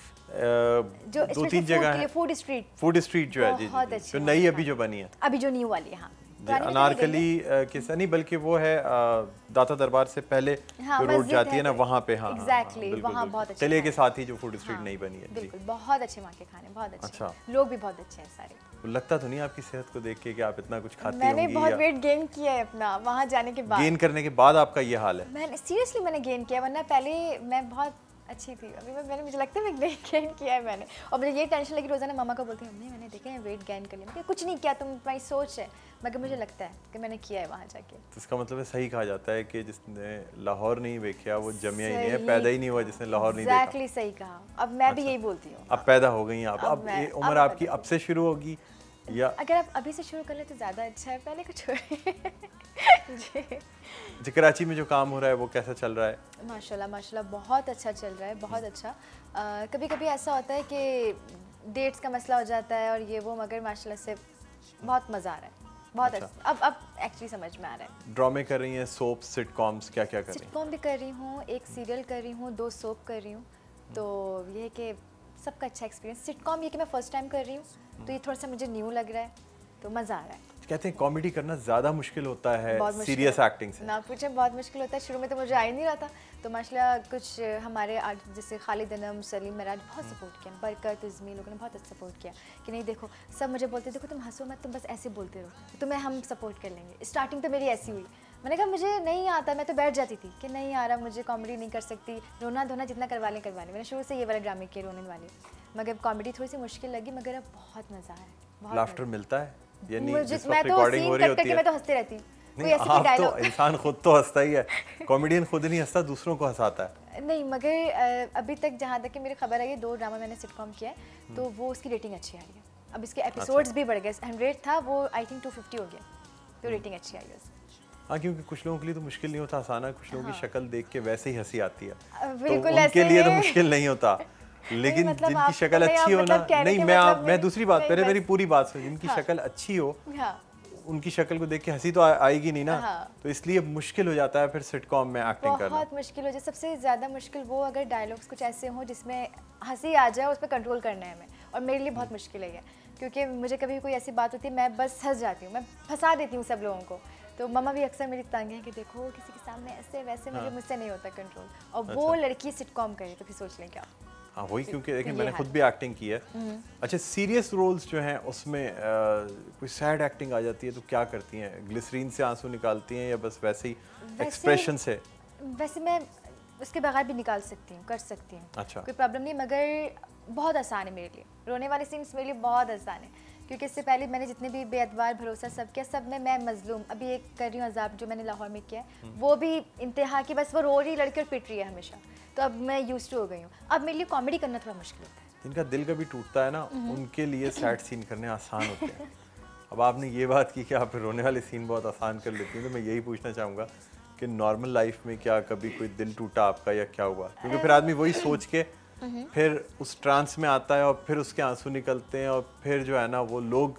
[SPEAKER 7] जो
[SPEAKER 1] 2-3 जगह है,
[SPEAKER 7] फूड स्ट्रीट
[SPEAKER 1] जो है, जी, जो नई अभी जो बनी है,
[SPEAKER 7] अभी जो न्यू वाली है, हाँ,
[SPEAKER 1] अनारकली किसा नहीं, बल्कि वो है दाता दरबार से पहले जो रोड जाती है ना, वहाँ पे। हाँ,
[SPEAKER 7] एग्जैक्टली, वहाँ बहुत अच्छा
[SPEAKER 1] किले के साथ ही जो फूड स्ट्रीट नहीं बनी है।
[SPEAKER 7] बिल्कुल, बहुत अच्छे वहाँ के खाने, बहुत अच्छे।
[SPEAKER 1] अच्छा,
[SPEAKER 7] लोग भी बहुत अच्छे हैं सारे।
[SPEAKER 1] लगता तो नहीं आपकी सेहत को देख के कि आप इतना कुछ खाती होंगी?
[SPEAKER 7] मैंने बहुत वेट गेन किया है अपना वहाँ जाने के बाद।
[SPEAKER 1] गेन करने के बाद आपका ये हाल है?
[SPEAKER 7] मैंने सीरियसली मैंने गेन किया, वरना पहले मैं बहुत अच्छी थी। अभी मुझे लगता है मैं वेट गेन किया है मैंने, और मुझे ये टेंशन लगी, रोज़ाना मम्मा को बोलती हूँ, मम्मी मैंने देखा है वेट गेन कर लिया। मैं कुछ नहीं किया, तुम्हारी सोच है, मगर मुझे लगता है कि मैंने किया है वहाँ जाके।
[SPEAKER 1] तो इसका मतलब है, सही कहा जाता है कि जिसने लाहौर नहीं देखा वो जमिया ही नहीं है, पैदा ही नहीं हुआ जिसने लाहौर नहीं देखा।
[SPEAKER 7] एग्जैक्टली, सही कहा। अब मैं भी यही बोलती हूँ।
[SPEAKER 1] अब पैदा हो गई आप, अब ये उम्र आपकी अब से शुरू होगी, या
[SPEAKER 7] अगर आप अभी से शुरू कर ले तो ज़्यादा अच्छा है, पहले कुछ
[SPEAKER 1] जी। कराची में जो काम हो रहा है वो कैसा चल रहा है?
[SPEAKER 7] माशाल्लाह बहुत अच्छा चल रहा है, बहुत अच्छा। कभी कभी ऐसा होता है कि डेट्स का मसला हो जाता है और ये वो, मगर माशाल्लाह से बहुत मज़ा आ रहा है। बहुत
[SPEAKER 1] अच्छा।
[SPEAKER 7] अब एक्चुअली समझ में आ रहा है।
[SPEAKER 1] ड्रामे कर रही हैं, सोप, सिटकॉम्स, क्या क्या कर रही हैं?
[SPEAKER 7] सिटकॉम भी कर रही हूँ, एक सीरियल कर रही हूँ, 2 सोप कर रही हूँ। तो ये है कि सबका अच्छा एक्सपीरियंस। सिटकॉम ये कि मैं फर्स्ट टाइम कर रही हूँ तो ये थोड़ा सा मुझे न्यू लग रहा है, तो मज़ा आ रहा है।
[SPEAKER 1] कहते हैं कॉमेडी करना ज़्यादा मुश्किल होता है
[SPEAKER 7] बहुत मुश्किल
[SPEAKER 1] सीरियस
[SPEAKER 7] है।
[SPEAKER 1] एक्टिंग से।
[SPEAKER 7] ना पूछे, बहुत मुश्किल होता है। शुरू में तो मुझे आ ही नहीं रहा था, तो माशाल्लाह कुछ हमारे आर्टिस्ट जैसे खालिद अनम, सलीम मराज बहुत सपोर्ट किया, बरकत, उज़मी लोगों ने बहुत सपोर्ट किया कि नहीं देखो, सब मुझे बोलते देखो तुम हंसो मत, तुम बस ऐसे बोलते रहो, तुम्हें हम सपोर्ट कर लेंगे। स्टार्टिंग तो मेरी ऐसी हुई, मैंने कहा मुझे नहीं आता, मैं तो बैठ जाती थी कि नहीं आ रहा, मुझे कॉमेडी नहीं कर सकती, रोना धोना जितना करवा लें। मैंने शुरू से ये वाले ड्रामे किए रोने वाले, मगर कॉमेडी थोड़ी सी मुश्किल लगी, मगर अब बहुत मज़ा आया।
[SPEAKER 1] लाफ्टर मिलता है यानी
[SPEAKER 7] मुझे,
[SPEAKER 1] जिस
[SPEAKER 7] मैं
[SPEAKER 1] वक्त
[SPEAKER 7] तो
[SPEAKER 1] रिकॉर्डिंग हो
[SPEAKER 7] सीन
[SPEAKER 1] रही
[SPEAKER 7] कट
[SPEAKER 1] होती
[SPEAKER 7] करके
[SPEAKER 1] है।
[SPEAKER 7] मैं तो हंसते रहती हूँ। कोई
[SPEAKER 1] नहीं,
[SPEAKER 7] ऐसे कोई
[SPEAKER 1] आप तो
[SPEAKER 7] डायलॉग
[SPEAKER 1] इंसान खुद तो हंसता ही है, कॉमेडियन खुद नहीं हंसता, दूसरों को हंसाता है।
[SPEAKER 7] नहीं, मगर अभी तक जहाँ तक कि मेरी खबर आई है, 2 ड्रामा मैंने सिटकॉम किया है, तो वो उसकी रेटिंग अच्छी आई है। अब इसके एपिसोड्स भी बढ़ गए, 100 था वो आई थिंक 250 हो गया, तो रेटिंग अच्छी आई है उसकी।
[SPEAKER 1] हाँ, क्योंकि कुछ लोगों के लिए तो मुश्किल नहीं होता हंसाना, कुछ लोगों की शक्ल देख के वैसे ही हंसी आती है, तो उनके लिए तो मुश्किल नहीं होता। लेकिन
[SPEAKER 7] मतलब
[SPEAKER 1] जिनकी
[SPEAKER 7] आप
[SPEAKER 1] शक्ल
[SPEAKER 7] नहीं,
[SPEAKER 1] अच्छी
[SPEAKER 7] आप
[SPEAKER 1] हो ना,
[SPEAKER 7] मतलब कहने
[SPEAKER 1] नहीं
[SPEAKER 7] के
[SPEAKER 1] मैं
[SPEAKER 7] मतलब
[SPEAKER 1] मैं दूसरी बात,
[SPEAKER 7] नहीं,
[SPEAKER 1] पहले
[SPEAKER 7] बस-
[SPEAKER 1] मेरी पूरी बात सुन, जिनकी शक्ल अच्छी हो
[SPEAKER 7] हाँ,
[SPEAKER 1] उनकी शक्ल को देख के हंसी तो आएगी नहीं ना, तो इसलिए मुश्किल हो जाता है फिर सिटकॉम में एक्टिंग करना।
[SPEAKER 7] बहुत मुश्किल हो जाए। सबसे ज़्यादा मुश्किल वो अगर डायलॉग्स कुछ ऐसे हों जिसमें हंसी आ जाए, उस पर कंट्रोल करना है हमें, और मेरे लिए बहुत मुश्किल है ये, क्योंकि मुझे कभी कोई ऐसी बात होती है मैं बस हंस जाती हूँ, मैं फंसा देती हूँ सब लोगों को। तो मम्मा भी अक्सर मेरी तंग है कि देखो किसी के सामने ऐसे वैसे, मगर मुझसे नहीं होता कंट्रोल, और वो लड़की सिटकॉम करे तो फिर सोच लें क्या।
[SPEAKER 1] हाँ वही, क्योंकि देखिए
[SPEAKER 7] ये
[SPEAKER 1] मैंने
[SPEAKER 7] हाल
[SPEAKER 1] खुद भी एक्टिंग की है। अच्छा, सीरियस रोल्स जो हैं उसमें कोई सैड एक्टिंग आ जाती है तो क्या करती हैं? ग्लिसरीन से आंसू निकालती हैं या बस वैसे ही एक्सप्रेशन से?
[SPEAKER 7] वैसे मैं उसके बगैर भी निकाल सकती हूँ, कर सकती हूँ,
[SPEAKER 1] अच्छा।
[SPEAKER 7] कोई प्रॉब्लम नहीं, मगर बहुत आसान है मेरे लिए। रोने वाले सीन्स मेरे लिए बहुत आसान है, क्योंकि इससे पहले मैंने जितने भी बेअतबार भरोसा सब किया, सब में मैं मजलूम। अभी एक कर रही हूँ अजाब, जो मैंने लाहौर में किया है, वो भी इंतहा की, बस वो रो रही लड़की और पिट रही है हमेशा, तो अब मैं यूज्ड टू हो गई हूँ। अब मेरे लिए कॉमेडी करना थोड़ा मुश्किल होता है।
[SPEAKER 1] जिनका दिल कभी टूटता है ना, उनके लिए सैड सीन करने आसान होते हैं। अब आपने ये बात की कि आप रोने वाले सीन बहुत आसान कर लेती हैं, तो मैं यही पूछना चाहूँगा कि नॉर्मल लाइफ में क्या कभी कोई दिल टूटा आपका या क्या हुआ? क्योंकि फिर आदमी वही सोच के फिर उस ट्रांस में आता है और फिर उसके आंसू निकलते हैं, और फिर जो है ना वो लोग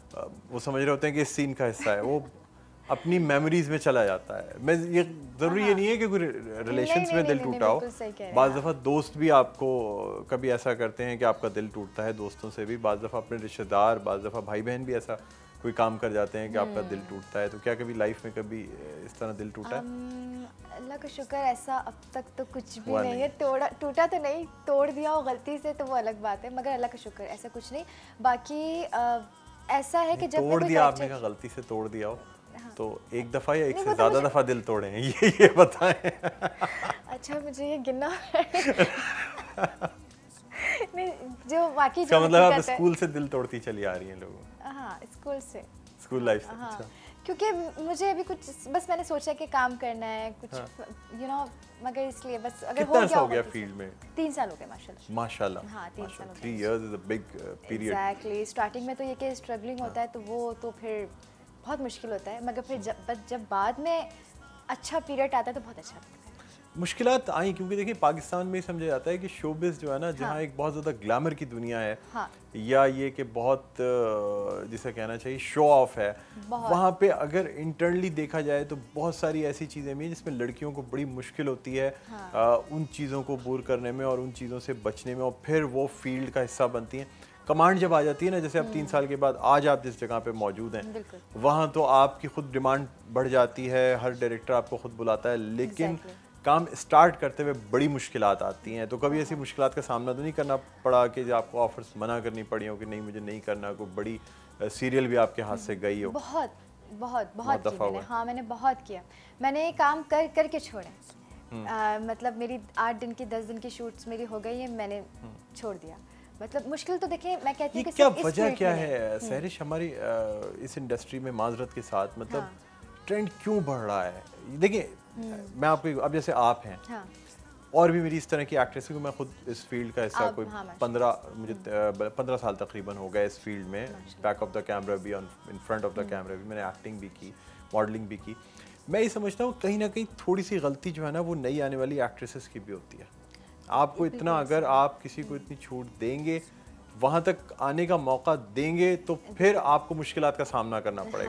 [SPEAKER 1] वो समझ रहे होते हैं कि इस सीन का हिस्सा है, वो अपनी मेमोरीज में चला जाता है। मैं ये ज़रूरी ये नहीं है कि कोई रिलेशंस में दिल टूटा हो, बाज़ दफ़ा दोस्त भी आपको कभी ऐसा करते हैं कि आपका दिल टूटता है, दोस्तों से भी, बाज़ दफ़ा अपने रिश्तेदार, बाज़ दफ़ा भाई बहन भी ऐसा कोई काम कर जाते हैं कि आपका दिल टूटता है। तो क्या कभी लाइफ में कभी इस तरह दिल टूटा है?
[SPEAKER 7] अल्लाह का शुक्र ऐसा अब तक तो कुछ भी नहीं है। टूटा तो नहीं, तोड़ दिया हो गलती से तो वो अलग बात है, मगर अल्लाह का शुक्र ऐसा कुछ नहीं। बाकी ऐसा है कि जब
[SPEAKER 1] तोड़ दिया, आपने कहा गलती से तोड़ दिया हो, तो एक दफ़ा या एक से ज़्यादा दफ़ा दिल तोड़े हैं, ये बताएं।
[SPEAKER 7] अच्छा, मुझे ये गिनना नहीं, जो बाकी
[SPEAKER 1] जो मतलब आप स्कूल से दिल तोड़ती चली आ रही हैं लोगों?
[SPEAKER 7] हाँ, स्कूल से,
[SPEAKER 1] स्कूल लाइफ से।
[SPEAKER 7] हाँ,
[SPEAKER 1] अच्छा।
[SPEAKER 7] क्योंकि मुझे अभी कुछ, बस मैंने सोचा कि काम करना है कुछ, यू नो, मगर इसलिए बस अगर
[SPEAKER 1] हो गया फील्ड में?
[SPEAKER 7] 3 साल हो गए माशाल्लाह।
[SPEAKER 1] माशाल्लाह।
[SPEAKER 7] हाँ, 3 साल हो गए।
[SPEAKER 1] 3 years is a big period.
[SPEAKER 7] Exactly. Starting में तो ये कि स्ट्रगलिंग होता है, तो वो तो फिर बहुत मुश्किल होता है, मगर फिर जब बाद में अच्छा पीरियड आता है तो बहुत अच्छा लगता है।
[SPEAKER 1] मुश्किलात आई क्योंकि देखिए पाकिस्तान में समझा जाता है कि शोबिज़ जो है ना, जहाँ एक बहुत ज़्यादा ग्लैमर की दुनिया है, या ये कि बहुत जिसे कहना चाहिए शो ऑफ है, वहाँ पे अगर इंटरनली देखा जाए तो बहुत सारी ऐसी चीज़ें भी हैं जिसमें लड़कियों को बड़ी मुश्किल होती है उन चीज़ों को पूर करने में और उन चीज़ों से बचने में, और फिर वो फील्ड का हिस्सा बनती हैं। कमांड जब आ जाती है ना, जैसे अब 3 साल के बाद आज आप जिस जगह पे मौजूद हैं, वहाँ तो आपकी खुद डिमांड बढ़ जाती है, हर डायरेक्टर आपको खुद बुलाता है, लेकिन काम स्टार्ट करते हुए बड़ी मुश्किलात आती हैं। तो कभी ऐसी मुश्किलात का सामना तो नहीं करना पड़ा कि जो आपको ऑफर्स मना करनी पड़ी हो कि नहीं मुझे नहीं करना, कोई बड़ी सीरियल भी आपके हाथ से गई हो?
[SPEAKER 7] बहुत दफ़ा हुआ। हाँ, मैंने बहुत किया। मैंने काम करके छोड़े, मतलब मेरी 8 दिन की 10 दिन की शूट्स मेरी हो गई है, मैंने छोड़ दिया। मतलब मुश्किल तो देखिए, मैं कहती हूँ कि
[SPEAKER 1] क्या वजह क्या है सहरिश हमारी इस इंडस्ट्री में माजरत के साथ, मतलब ट्रेंड क्यों बढ़ रहा है? देखिए मैं आपको अब जैसे आप हैं, और भी मेरी इस तरह की एक्ट्रेस है, मैं खुद इस फील्ड का हिस्सा कोई 15 साल तकरीबन हो गए इस फील्ड में, बैक ऑफ द कैमरा भी, in front of the camera भी, मैंने एक्टिंग भी की, मॉडलिंग भी की। मैं ये समझता हूँ कहीं ना कहीं थोड़ी सी गलती जो है ना वो नई आने वाली एक्ट्रेसेस की भी होती है। आपको इतना, अगर आप किसी को इतनी छूट देंगे, वहाँ तक आने का मौका देंगे, तो फिर आपको मुश्किलात का सामना करना पड़ेगा।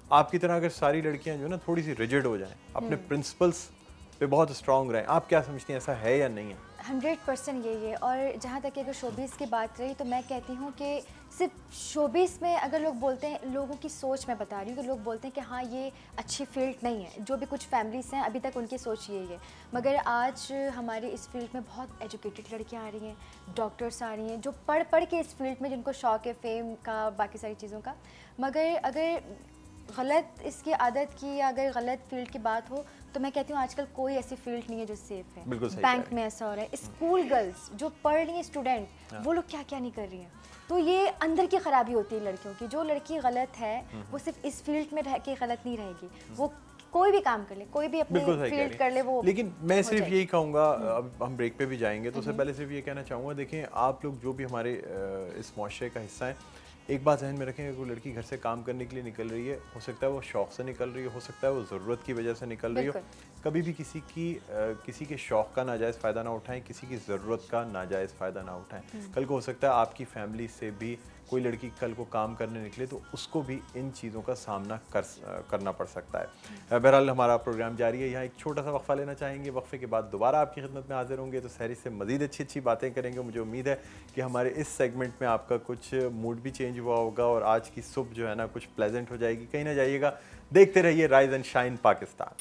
[SPEAKER 1] आपकी तरह अगर सारी लड़कियां जो है ना थोड़ी सी रिजिड हो जाएं, अपने प्रिंसिपल्स पे बहुत स्ट्रांग रहें, आप क्या समझती हैं, ऐसा है या नहीं है?
[SPEAKER 7] 100% यही है। और जहाँ तक कि अगर शोबिस की बात रही तो मैं कहती हूँ कि सिर्फ शोबिस में अगर लोग बोलते हैं, लोगों की सोच मैं बता रही हूँ कि लोग बोलते हैं कि हाँ ये अच्छी फील्ड नहीं है, जो भी कुछ फैमिलीज हैं अभी तक उनकी सोच यही है। मगर आज हमारे इस फील्ड में बहुत एजुकेटेड लड़कियाँ आ रही हैं, डॉक्टर्स आ रही हैं जो पढ़ पढ़ के इस फील्ड में, जिनको शौक है फेम का, बाकी सारी चीज़ों का। मगर अगर गलत इसकी आदत की या अगर गलत फील्ड की बात हो तो मैं कहती हूँ आजकल कोई ऐसी फील्ड नहीं है जो सेफ है। बैंक में ऐसा हो रहा है, स्कूल गर्ल्स जो पढ़ रही हैं, स्टूडेंट, वो लोग क्या क्या नहीं कर रही हैं। तो ये अंदर की खराबी होती है लड़कियों की। जो लड़की गलत है वो सिर्फ इस फील्ड में रह के गलत नहीं रहेगी, वो कोई भी काम कर ले, कोई भी अपनी फील्ड कर ले वो।
[SPEAKER 1] लेकिन मैं सिर्फ यही कहूँगा, अब हम ब्रेक पे भी जाएंगे तो उससे पहले सिर्फ ये कहना चाहूँगा, देखें आप लोग जो भी हमारे इस मुआशरे का हिस्सा है, एक बात जहन में रखें कि कोई लड़की घर से काम करने के लिए निकल रही है, हो सकता है वो शौक़ से निकल रही हो सकता है वो ज़रूरत की वजह से निकल रही हो। कभी भी किसी के शौक़ का नाजायज़ फ़ायदा ना उठाएं, किसी की ज़रूरत का नाजायज़ फ़ायदा ना उठाएं। कल को हो सकता है आपकी फैमिली से भी कोई लड़की कल को काम करने निकले तो उसको भी इन चीज़ों का सामना करना पड़ सकता है। बहरहाल हमारा प्रोग्राम जारी है, यहाँ एक छोटा सा वक्फा लेना चाहेंगे, वक्फे के बाद दोबारा आपकी खिदमत में हाजिर होंगे तो सहरी से मज़ीद अच्छी अच्छी बातें करेंगे। मुझे उम्मीद है कि हमारे इस सेगमेंट में आपका कुछ मूड भी चेंज हुआ होगा और आज की सुबह जो है ना कुछ प्लेजेंट हो जाएगी। कहीं ना जाइएगा, देखते रहिए राइज एंड शाइन पाकिस्तान।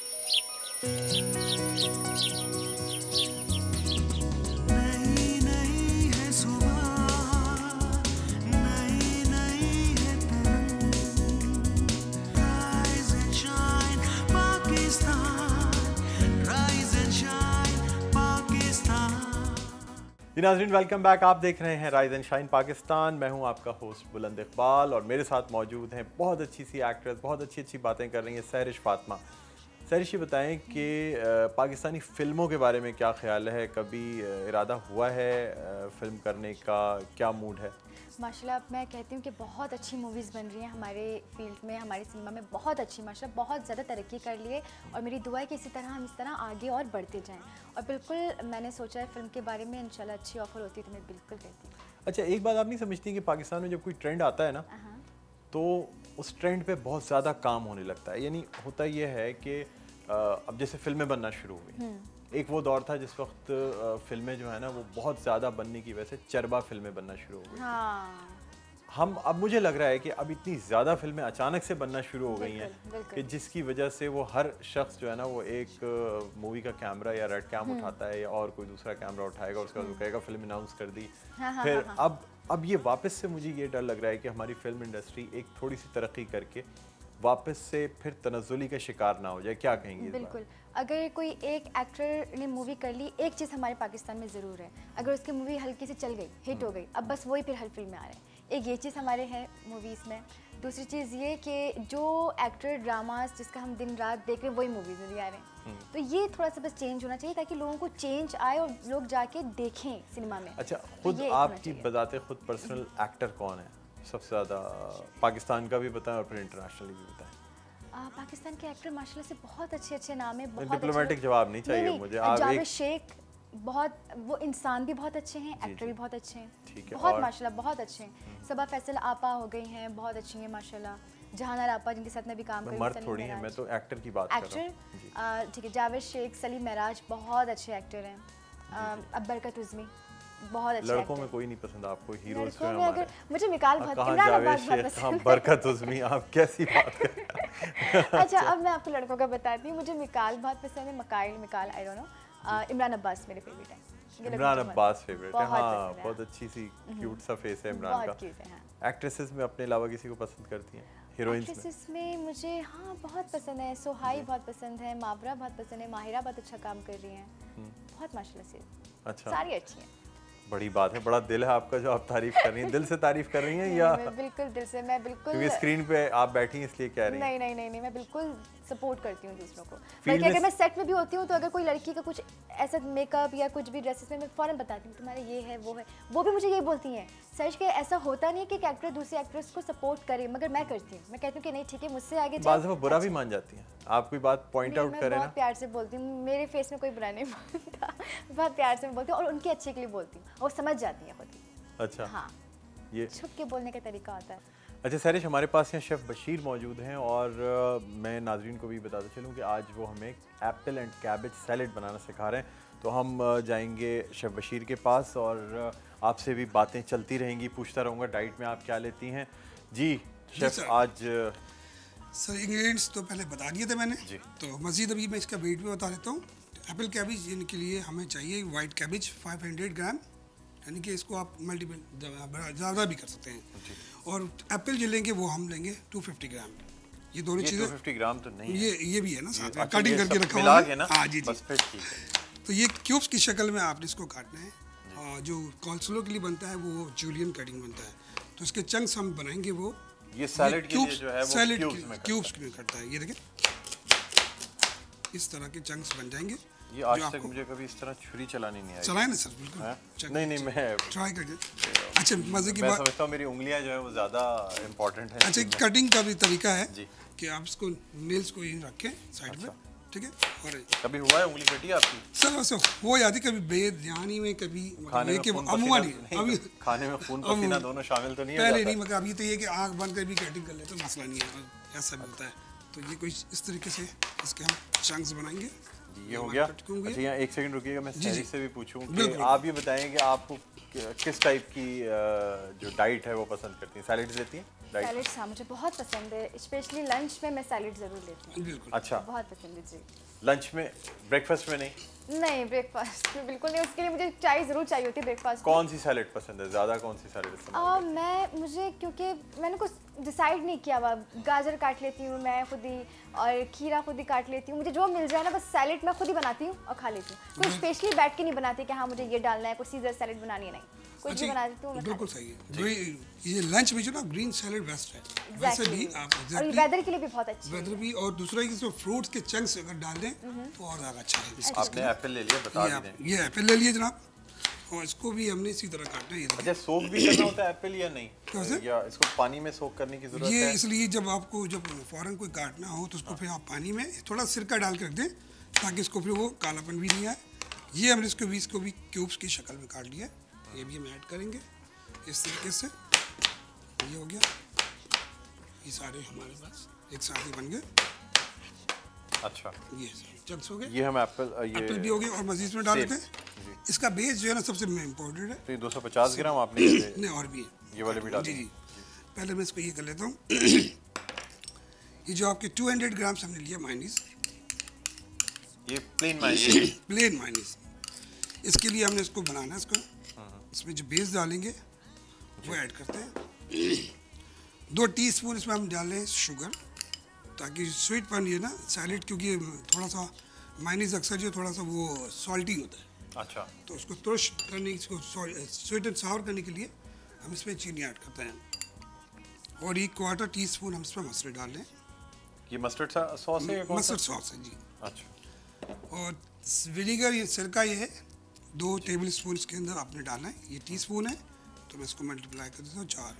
[SPEAKER 1] नाज़रीन वेलकम बैक, आप देख रहे हैं राइज एंड शाइन पाकिस्तान। मैं हूं आपका होस्ट बुलंद इकबाल और मेरे साथ मौजूद हैं बहुत अच्छी सी एक्ट्रेस, बहुत अच्छी अच्छी बातें कर रही हैं सहरिश फातिमा। सहरिश ये बताएं कि पाकिस्तानी फ़िल्मों के बारे में क्या ख्याल है, कभी इरादा हुआ है फ़िल्म करने का, क्या मूड है?
[SPEAKER 7] माशाल्लाह मैं कहती हूँ कि बहुत अच्छी मूवीज़ बन रही हैं हमारे फील्ड में, हमारे सिनेमा में बहुत अच्छी, माशाल्लाह बहुत ज़्यादा तरक्की कर लिए। और मेरी दुआ है कि इसी तरह हम इस तरह आगे और बढ़ते जाएं। और बिल्कुल मैंने सोचा है फ़िल्म के बारे में, इंशाल्लाह अच्छी ऑफ़र होती है तो मैं बिल्कुल कहती हूँ।
[SPEAKER 1] अच्छा, एक बात आप नहीं समझती कि पाकिस्तान में जब कोई ट्रेंड आता है ना तो उस ट्रेंड पे बहुत ज़्यादा काम होने लगता है। यानी होता ये है कि अब जैसे फ़िल्में बनना शुरू हो गई, एक वो दौर था जिस वक्त फिल्में जो है ना वो बहुत ज़्यादा बनने की वजह से चरबा फिल्में बनना शुरू हो गई। हम अब मुझे लग रहा है कि अब इतनी ज़्यादा फिल्में अचानक से बनना शुरू हो गई हैं कि जिसकी वजह से वो हर शख्स जो है ना वो एक मूवी का कैमरा या रेड कैम उठाता है या और कोई दूसरा कैमरा उठाएगा, उसके बाद वो कहेगा फिल्म अनाउंस कर दी। फिर अब ये वापस से मुझे ये डर लग रहा है कि हमारी फिल्म इंडस्ट्री एक थोड़ी सी तरक्की करके वापस से फिर तनज़्ज़ुली का शिकार ना हो जाए। क्या कहेंगी?
[SPEAKER 7] बिल्कुल, अगर कोई एक एक्टर ने मूवी कर ली, एक चीज़ हमारे पाकिस्तान में ज़रूर है, अगर उसकी मूवी हल्की से चल गई, हिट हो गई, अब बस वही फिर हर फिल्म में आ रहे हैं। एक ये चीज़ हमारे है मूवीज़ में। दूसरी चीज़ ये कि जो एक्टर ड्रामास जिसका हम दिन रात देख रहे हैं वही मूवीज़ में भी आ रहे हैं। तो ये थोड़ा सा बस चेंज होना चाहिए ताकि लोगों को चेंज आए और लोग जाके देखें सिनेमा में।
[SPEAKER 1] अच्छा, खुद आपकी बजाते खुद पर्सनल एक्टर कौन है सबसे ज़्यादा? पाकिस्तान का भी बताएं और फिर इंटरनेशनली भी बताएं।
[SPEAKER 7] पाकिस्तान के एक्टर माशाल्लाह से बहुत अच्छे अच्छे नाम है।
[SPEAKER 1] डिप्लोमेटिक जवाब नहीं चाहिए मुझे।
[SPEAKER 7] जावेद शेख बहुत, वो इंसान भी बहुत अच्छे हैं, एक्टर भी बहुत अच्छे हैं, बहुत माशाल्लाह बहुत अच्छे हैं। सबा फैसल आपा हो गई हैं, बहुत अच्छी हैं माशाल्लाह। जहानार आपा जिनके साथ मैं भी काम कर रही हूँ, थोड़ी है,
[SPEAKER 1] मैं तो एक्टर की बात कर रहा हूँ।
[SPEAKER 7] ठीक है, जावेद शेख, सलीम महराज बहुत अच्छे एक्टर हैं। अब बरकत उज़मी बहुत अच्छे।
[SPEAKER 1] लड़कों में कोई नहीं पसंद आपको? हीरोज जो हैं
[SPEAKER 7] हमारे, मुझे मिकाल बहुत, इमरान अब्बास बहुत पसंद है।
[SPEAKER 1] बरकत उज़मी, आप कैसी बात कर रहे हैं?
[SPEAKER 7] अच्छा, अब मैं आपको लड़कों का बताती हूँ। मुझे मिकाल बहुत पसंद है, Mikaal I don't know. Imran Abbas मेरे फेवरेट है।
[SPEAKER 1] इमरान अब्बास फेवरेट है, हाँ, बहुत अच्छी सी क्यूट सा फेस है इमरान का। एक्ट्रेसेस में अपने अलावा किसी को पसंद करती हैं?
[SPEAKER 7] हीरोइंस में मुझे हाँ बहुत पसंद है, सोहाई बहुत पसंद है, मावरा बहुत पसंद है, माहिरा बहुत अच्छा काम कर रही हैं, बहुत माशाल्लाह से। अच्छा, सारी अच्छी हैं।
[SPEAKER 1] बड़ी बात है, बड़ा दिल है आपका जो आप तारीफ कर रही हैं। दिल से तारीफ कर रही हैं या?
[SPEAKER 7] बिल्कुल दिल से, मैं बिल्कुल,
[SPEAKER 1] क्योंकि स्क्रीन पे आप बैठी हैं इसलिए कह रही हैं।
[SPEAKER 7] नहीं, मैं बिल्कुल सपोर्ट करती हूँ दूसरों को। बल्कि अगर मैं सेट में भी होती हूँ तो अगर कोई लड़की का कुछ ऐसा मेकअप या कुछ भी ड्रेसेस में, मैं फ़ौरन बताती हूँ तुम्हारा ये है वो है। वो भी मुझे ये बोलती हैं सच के ऐसा होता नहीं है कि एक एक्टर दूसरी एक्ट्रेस को सपोर्ट करे, मगर मैं करती हूँ। मैं कहती हूँ कि नहीं ठीक है, मुझसे आगे
[SPEAKER 1] बात है, बुरा भी मान जाती हैं आप कोई बात पॉइंट आउट करें ना।
[SPEAKER 7] बहुत प्यार से बोलती हूँ, मेरे फेस में कोई बुरा नहीं बोलता, बहुत प्यार से बोलती हूँ और उनके अच्छे के लिए बोलती हूँ, वो समझ जाती हैं खुद ही।
[SPEAKER 1] अच्छा,
[SPEAKER 7] हाँ, ये छुप के बोलने का तरीका होता है।
[SPEAKER 1] अच्छा सैरिश, हमारे पास यहाँ शेफ़ बशीर मौजूद हैं और मैं नाजरीन को भी बताता चलूँ कि आज वो हमें एप्पल एंड कैबेज सैलेड बनाना सिखा रहे हैं। तो हम जाएंगे शेफ़ बशीर के पास और आपसे भी बातें चलती रहेंगी, पूछता रहूँगा डाइट में आप क्या लेती हैं। जी शेफ़, आज
[SPEAKER 4] सर इंग्रेडिएंट्स तो पहले बता दिए थे मैंने
[SPEAKER 1] जी।
[SPEAKER 4] तो मज़ीद अभी मैं इसका वेट भी बता देता हूँ। एप्पल कैबेज इनके लिए हमें चाहिए वाइट कैबेज 500 ग्राम, यानी कि इसको आप मल्टीपल ज़्यादा भी कर सकते हैं। और एप्पल जो लेंगे वो हम लेंगे 250 ग्राम। ये दोनों चीज़ें
[SPEAKER 1] 250 ग्राम तो नहीं,
[SPEAKER 4] ये भी है ना साथ में
[SPEAKER 1] अच्छा,
[SPEAKER 4] कटिंग करके रखा
[SPEAKER 1] हुआ है ना।
[SPEAKER 4] हाँ जी
[SPEAKER 1] बस फिर ठीक है।
[SPEAKER 4] तो ये क्यूब्स की शक्ल में आपने इसको काटना है। और जो कॉल्सलो के लिए बनता है वो जूलियन कटिंग बनता है, तो इसके चंक्स हम बनाएंगे वो
[SPEAKER 1] ये सैलेड के लिए जो है वो
[SPEAKER 4] सैलेड
[SPEAKER 1] क्यूब्स में
[SPEAKER 4] में कटता है। ये देखें इस तरह के चंक्स बन जाएंगे।
[SPEAKER 1] ये आज तक मुझे कभी इस तरह छुरी चलानी नहीं आई।
[SPEAKER 4] चलाए ना सर, बिल्कुल
[SPEAKER 1] नहीं मैं
[SPEAKER 4] ट्राई करके। अच्छा मज़े की
[SPEAKER 1] मैं
[SPEAKER 4] बात,
[SPEAKER 1] समझता हूँ मेरी उंगलियां जो है वो ज़्यादा इम्पोर्टेंट है।
[SPEAKER 4] अच्छा कटिंग का भी तरीका है
[SPEAKER 1] जी।
[SPEAKER 4] कि आप इसको नेल्स को यूँ रखें साइड में, ठीक है। और
[SPEAKER 1] कभी हुआ है उंगली कटी आपकी?
[SPEAKER 4] सर वैसे हो जाती कभी बेध्यानी में, कभी
[SPEAKER 1] खाने में
[SPEAKER 4] कि
[SPEAKER 1] खून
[SPEAKER 4] अमूमा
[SPEAKER 1] पसीना
[SPEAKER 4] नहीं अभी
[SPEAKER 1] खाने में खून पसीना दोनों शामिल तो नहीं हो
[SPEAKER 4] पहले
[SPEAKER 1] जाता?
[SPEAKER 4] नहीं, मगर अभी तो ये कि आँख बंद कर भी कटिंग कर ले तो मसला नहीं है, ऐसा भी होता है। तो ये कोई इस तरीके से इसके हम चंक्स बनाएंगे।
[SPEAKER 1] ये हो गया। अच्छा यहाँ एक सेकंड रुकिएगा, मैं सैरी से भी पूछूं कि आप ये बताएं कि आपको किस टाइप की जो डाइट है वो पसंद करती हैं? सैलेड्स लेती हैं?
[SPEAKER 7] सैलेड्स हाँ मुझे बहुत पसंद है, स्पेशली लंच में मैं सैलेड ज़रूर लेती हूँ।
[SPEAKER 4] बिल्कुल।
[SPEAKER 1] अच्छा,
[SPEAKER 7] बहुत पसंद है जी।
[SPEAKER 1] लंच में, ब्रेकफास्ट में नहीं?
[SPEAKER 7] नहीं ब्रेकफास्ट में बिल्कुल नहीं, उसके लिए मुझे चाय ज़रूर चाहिए होती है ब्रेकफास्ट।
[SPEAKER 1] कौन सी सैलेड पसंद है ज़्यादा, कौन सी सैलेड इस्तेमाल?
[SPEAKER 7] मुझे क्योंकि मैंने कुछ डिसाइड नहीं किया हुआ, गाजर काट लेती हूँ मैं खुद ही और खीरा खुद ही काट लेती हूँ, मुझे जो मिल जाए ना बस सैलेड मैं खुद ही बनाती हूँ और खा लेती हूँ। कोई स्पेशली बैठ के नहीं बनाती कि हाँ मुझे ये डालना है, कोई सीजर सैलेड बनानी है, नहीं कुछ भी बना देती हूँ।
[SPEAKER 4] बिल्कुल सही है। ये लंच में जो ना ग्रीन सैलेड बेस्ट है वैसे भी आप
[SPEAKER 7] और ये वेदर के लिए भी बहुत अच्छा है।
[SPEAKER 4] वेदर भी, और दूसरा इसमें फ्रूट्स के चंक्स अगर डाल दें तो और ज़्यादा अच्छा है।
[SPEAKER 1] आपने एप्पल ले लिया, बता दें।
[SPEAKER 4] ये एप्पल ले लिए जनाब, और इसको भी हमने इसी तरह काटना है।
[SPEAKER 1] अच्छा सोक भी करना होता है एप्पल या नहीं? या इसको पानी में सोक करने की जरूरत है?
[SPEAKER 4] ये इसलिए जब आपको जब फौरन कोई काटना हो तो उसको फिर आप पानी में थोड़ा सिरका डाल कर रख दें ताकि इसको फिर वो कालापन भी नहीं आए। ये हमने इसको भी क्यूब्स की शक्ल में काट लिया, ये भी हम ऐड करेंगे इस तरीके से। ये हो गया, ये सारे हमारे पास एक साथ ही बन गए।
[SPEAKER 1] अच्छा
[SPEAKER 4] ये चंक्स हो गए,
[SPEAKER 1] ये हम एप्पल
[SPEAKER 4] भी हो गए और मजीद में डाल देते हैं। इसका बेस जो है ना सबसे इम्पोर्टेंट है।
[SPEAKER 1] तो ये 250 ग्राम आपने
[SPEAKER 4] नहीं और भी है,
[SPEAKER 1] ये वाले भी डाल
[SPEAKER 4] जी। पहले मैं इसको ये कर लेता हूँ। ये जो आपके 200 ग्राम हमने लिया मायनीज,
[SPEAKER 1] ये प्लेन मायनीज,
[SPEAKER 4] इसके लिए हमने इसको बनाना है। इसको इसमें जो बेस डालेंगे वो ऐड करते हैं। 2 टीस्पून इसमें हम डाल रहे हैं शुगर, ताकि स्वीटपन ये ना सैलेड, क्योंकि थोड़ा सा मायनीज अक्सर जो थोड़ा सा वो सॉल्टी होता है।
[SPEAKER 1] अच्छा,
[SPEAKER 4] तो उसको तुरश करने, इसको स्वीट एंड सावर करने के लिए हम इसमें चीनी ऐड करते हैं। और 1/4 टीस्पून हम इसमें मस्टर्ड डाल लें।
[SPEAKER 1] ये मस्टर्ड सॉस है?
[SPEAKER 4] मस्टर्ड सॉस है जी।
[SPEAKER 1] अच्छा, और
[SPEAKER 4] विनीगर, ये सिरका ये है 2 टेबल स्पून इसके अंदर आपने डालना है। ये टीस्पून है तो मैं इसको मल्टीप्लाई कर देता हूँ 4।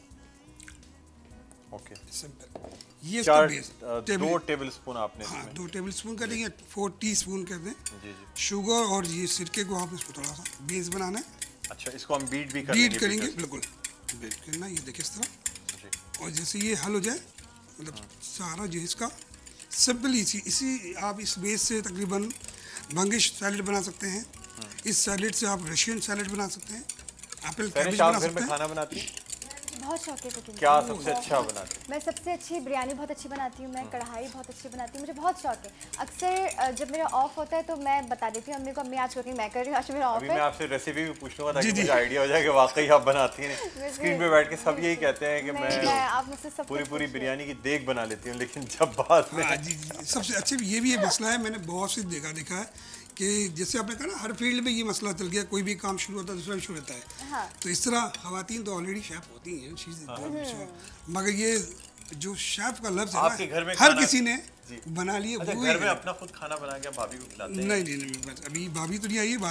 [SPEAKER 1] Okay,
[SPEAKER 4] simple. ये इसका बेस
[SPEAKER 1] 2 टेबल स्पून आपने,
[SPEAKER 4] हाँ 2 टेबल स्पून करेंगे, 4 टीस्पून कर दें
[SPEAKER 1] जी।
[SPEAKER 4] शुगर, और ये सिरके को आप इसको थोड़ा सा बेस बनाना है।
[SPEAKER 1] अच्छा, इसको हम बीट
[SPEAKER 4] करेंगे बिल्कुल बीट करना। ये देखिए इस तरह, और जैसे ये हल हो जाए, मतलब सारा जो इसका सिंपल इसी आप इस बेस से तकरीबन बंगिश सैलेड बना सकते हैं। इस सैलेड से आप रशियन सैलेड बना सकते हैं, एप्पल कैबेज बना सकते हैं।
[SPEAKER 1] खाना बनाती हैं?
[SPEAKER 7] बहुत शौक है कुकिंग।
[SPEAKER 1] क्या सबसे अच्छा बनाती हैं?
[SPEAKER 7] मैं सबसे अच्छी बिरयानी बहुत अच्छी बनाती हूँ, मैं कढ़ाई बहुत अच्छी बनाती हूँ, मुझे बहुत शौक है। अक्सर जब मेरा ऑफ होता है तो मैं बता देती हूँ अम्मी को, अम्मी आज कुकिंग मैं कर रही हूँ, आज मेरा ऑफ है।
[SPEAKER 1] मैं आपसे रेसिपी भी पूछूंगा ताकि मुझे आइडिया हो जाए कि वाकई आप बनाती हैं। स्क्रीन पे बैठ के सब यही कहते हैं कि मैं पूरी बिरयानी की देग बना लेती हूँ, लेकिन जब बात में
[SPEAKER 4] जी सबसे अच्छे ये भी मसला है। मैंने बहुत से देखा है कि जैसे आपने कहा ना हर फील्ड में ये मसला चल गया, कोई भी काम शुरू होता है दूसरा भी शुरू होता है।
[SPEAKER 7] हाँ।
[SPEAKER 4] तो इस तरह खवातीन तो ऑलरेडी शेफ होती हैं, मगर ये जो शेफ का लफ्ज़
[SPEAKER 1] आपके
[SPEAKER 4] है
[SPEAKER 1] घर में
[SPEAKER 4] हर किसी ने बना लिए।
[SPEAKER 1] अच्छा, घर में अपना खुद खाना बना के भाभी को खिलाते हैं?
[SPEAKER 4] नहीं, अभी भाभी तो नहीं आई है बाहर,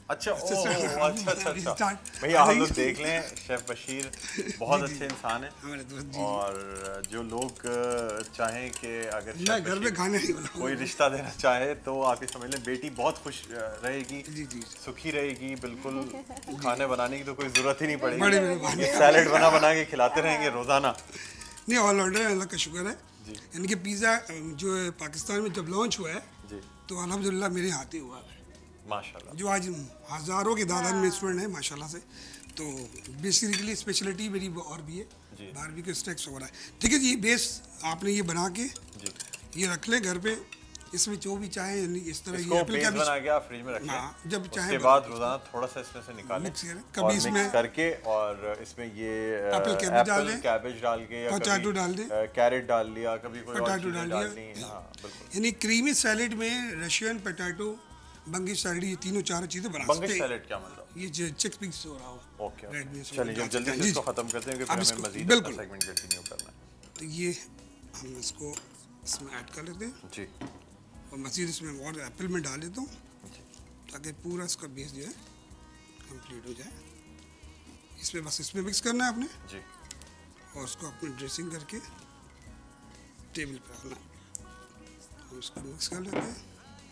[SPEAKER 1] अच्छा अच्छा भैया आप लोग देख लें, शेफ बशीर बहुत अच्छे इंसान हैं और जो लोग चाहें कि अगर शेफ
[SPEAKER 4] घर में खाने नहीं बनाऊंगा,
[SPEAKER 1] कोई रिश्ता देना चाहे तो आप ये समझ लें बेटी बहुत खुश रहेगी, सुखी रहेगी, बिल्कुल खाने बनाने की तो कोई ज़रूरत ही नहीं पड़ेगी, सैलेड बना बना के खिलाते रहेंगे रोज़ाना।
[SPEAKER 4] नहीं, ऑलराउंडर है, अल्लाह का शुक्र है। यानी कि पिज़्ज़ा जो है पाकिस्तान में जब लॉन्च हुआ है तो अल्हम्दुलिल्लाह मेरे हाथ ही हुआ है
[SPEAKER 1] माशाल्लाह, जो
[SPEAKER 4] आज हज़ारों की तादाद में स्टूडेंट है माशाल्लाह से। तो बेसिकली स्पेशलिटी मेरी और भी है, बारबेक्यू स्टेक्स वगैरह। ठीक है जी, बेस आपने ये बना के ये रख लें घर पे, इसमें जो भी चाहे इस तरह
[SPEAKER 1] ये एप्पल का बना के आप फ्रिज में रखें,
[SPEAKER 4] जब चाहे
[SPEAKER 1] उसके बाद रोजाना थोड़ा सा इसमें से निकालें
[SPEAKER 4] कभी इसमें
[SPEAKER 1] मिक्स करके और इसमें ये
[SPEAKER 4] एप्पल
[SPEAKER 1] कैबेज डाल के या
[SPEAKER 4] पोटैटो डाल दें,
[SPEAKER 1] कैरेट डाल लिया, कभी कोई और
[SPEAKER 4] पोटैटो डाल दिया। यानी क्रीमी सैलेड में रशियन पोटैटो, बंगिश सैलेड, ये तीनों चार चीजें बना सकते हैं।
[SPEAKER 1] बंगिश सैलेड क्या मतलब?
[SPEAKER 4] ये जो चिकपीस से हो रहा हो।
[SPEAKER 1] ओके, चलिए जल्दी से इसको खत्म करते हैं क्योंकि फिर हमें मजीद अपना सेगमेंट कंटिन्यू करना है।
[SPEAKER 4] तो ये हम इसको इसमें ऐड कर लेते हैं
[SPEAKER 1] जी,
[SPEAKER 4] और मजीद इसमें और एप्पल में डाल देता हूँ ताकि पूरा इसका बेस जो है कंप्लीट हो जाए। इसमें बस इसमें मिक्स करना है आपने
[SPEAKER 1] जी,
[SPEAKER 4] और उसको अपने ड्रेसिंग करके टेबल पर रखना है। हम इसको मिक्स कर लेते हैं।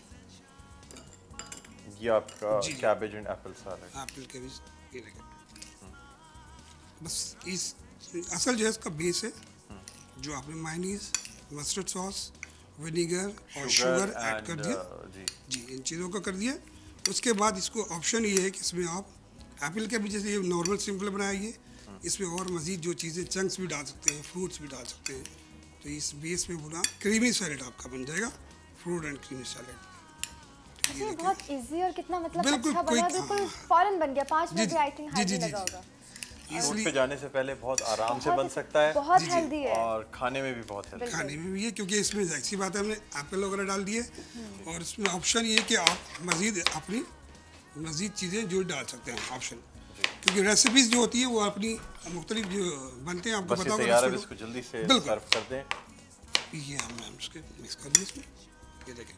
[SPEAKER 1] ये आपका cabbage and apple salad,
[SPEAKER 4] apple cabbage ये देखें। बस इस असल जो है इसका बेस है जो आपने मायोनीज, मस्टर्ड सॉस, विनेगर और शुगर ऐड कर दिया जी, इन चीज़ों को कर दिया। उसके बाद इसको ऑप्शन ये है कि इसमें आप एप्पल के भी जैसे ये नॉर्मल सिंपल बनाइए, इसमें और मज़ीद जो चीज़ें चंक्स भी डाल सकते हैं, फ्रूट्स भी डाल सकते हैं। तो इस बेस में पूरा क्रीमी सैलेड आपका बन जाएगा, फ्रूट एंड क्रीमी सैलेड।
[SPEAKER 7] ये बहुत इजी और कितना मतलब अच्छा बना, बिल्कुल फौरन बन गया, 5 मिनट भी आई थिंक हार्डली लगा होगा।
[SPEAKER 1] शूट पे जाने से पहले बहुत आराम से बन सकता है,
[SPEAKER 7] बहुत हेल्दी है
[SPEAKER 1] और खाने में भी बहुत हेल्दी है।
[SPEAKER 4] खाने में भी है क्योंकि इसमें ऐसी बात है हमने एप्पल वगैरह डाल दिए और इसमें ऑप्शन ये है कि आप मज़ीद अपनी मज़ीद चीज़ें जो डाल सकते हैं ऑप्शन, क्योंकि रेसिपीज जो होती है वो अपनी मुख्तलिफ जो बनते हैं आपको पता होगा।
[SPEAKER 1] इसको जल्दी से सर्व कर दें।
[SPEAKER 4] ये हम उसके मिक्स कर दिए इसमें, ये देखें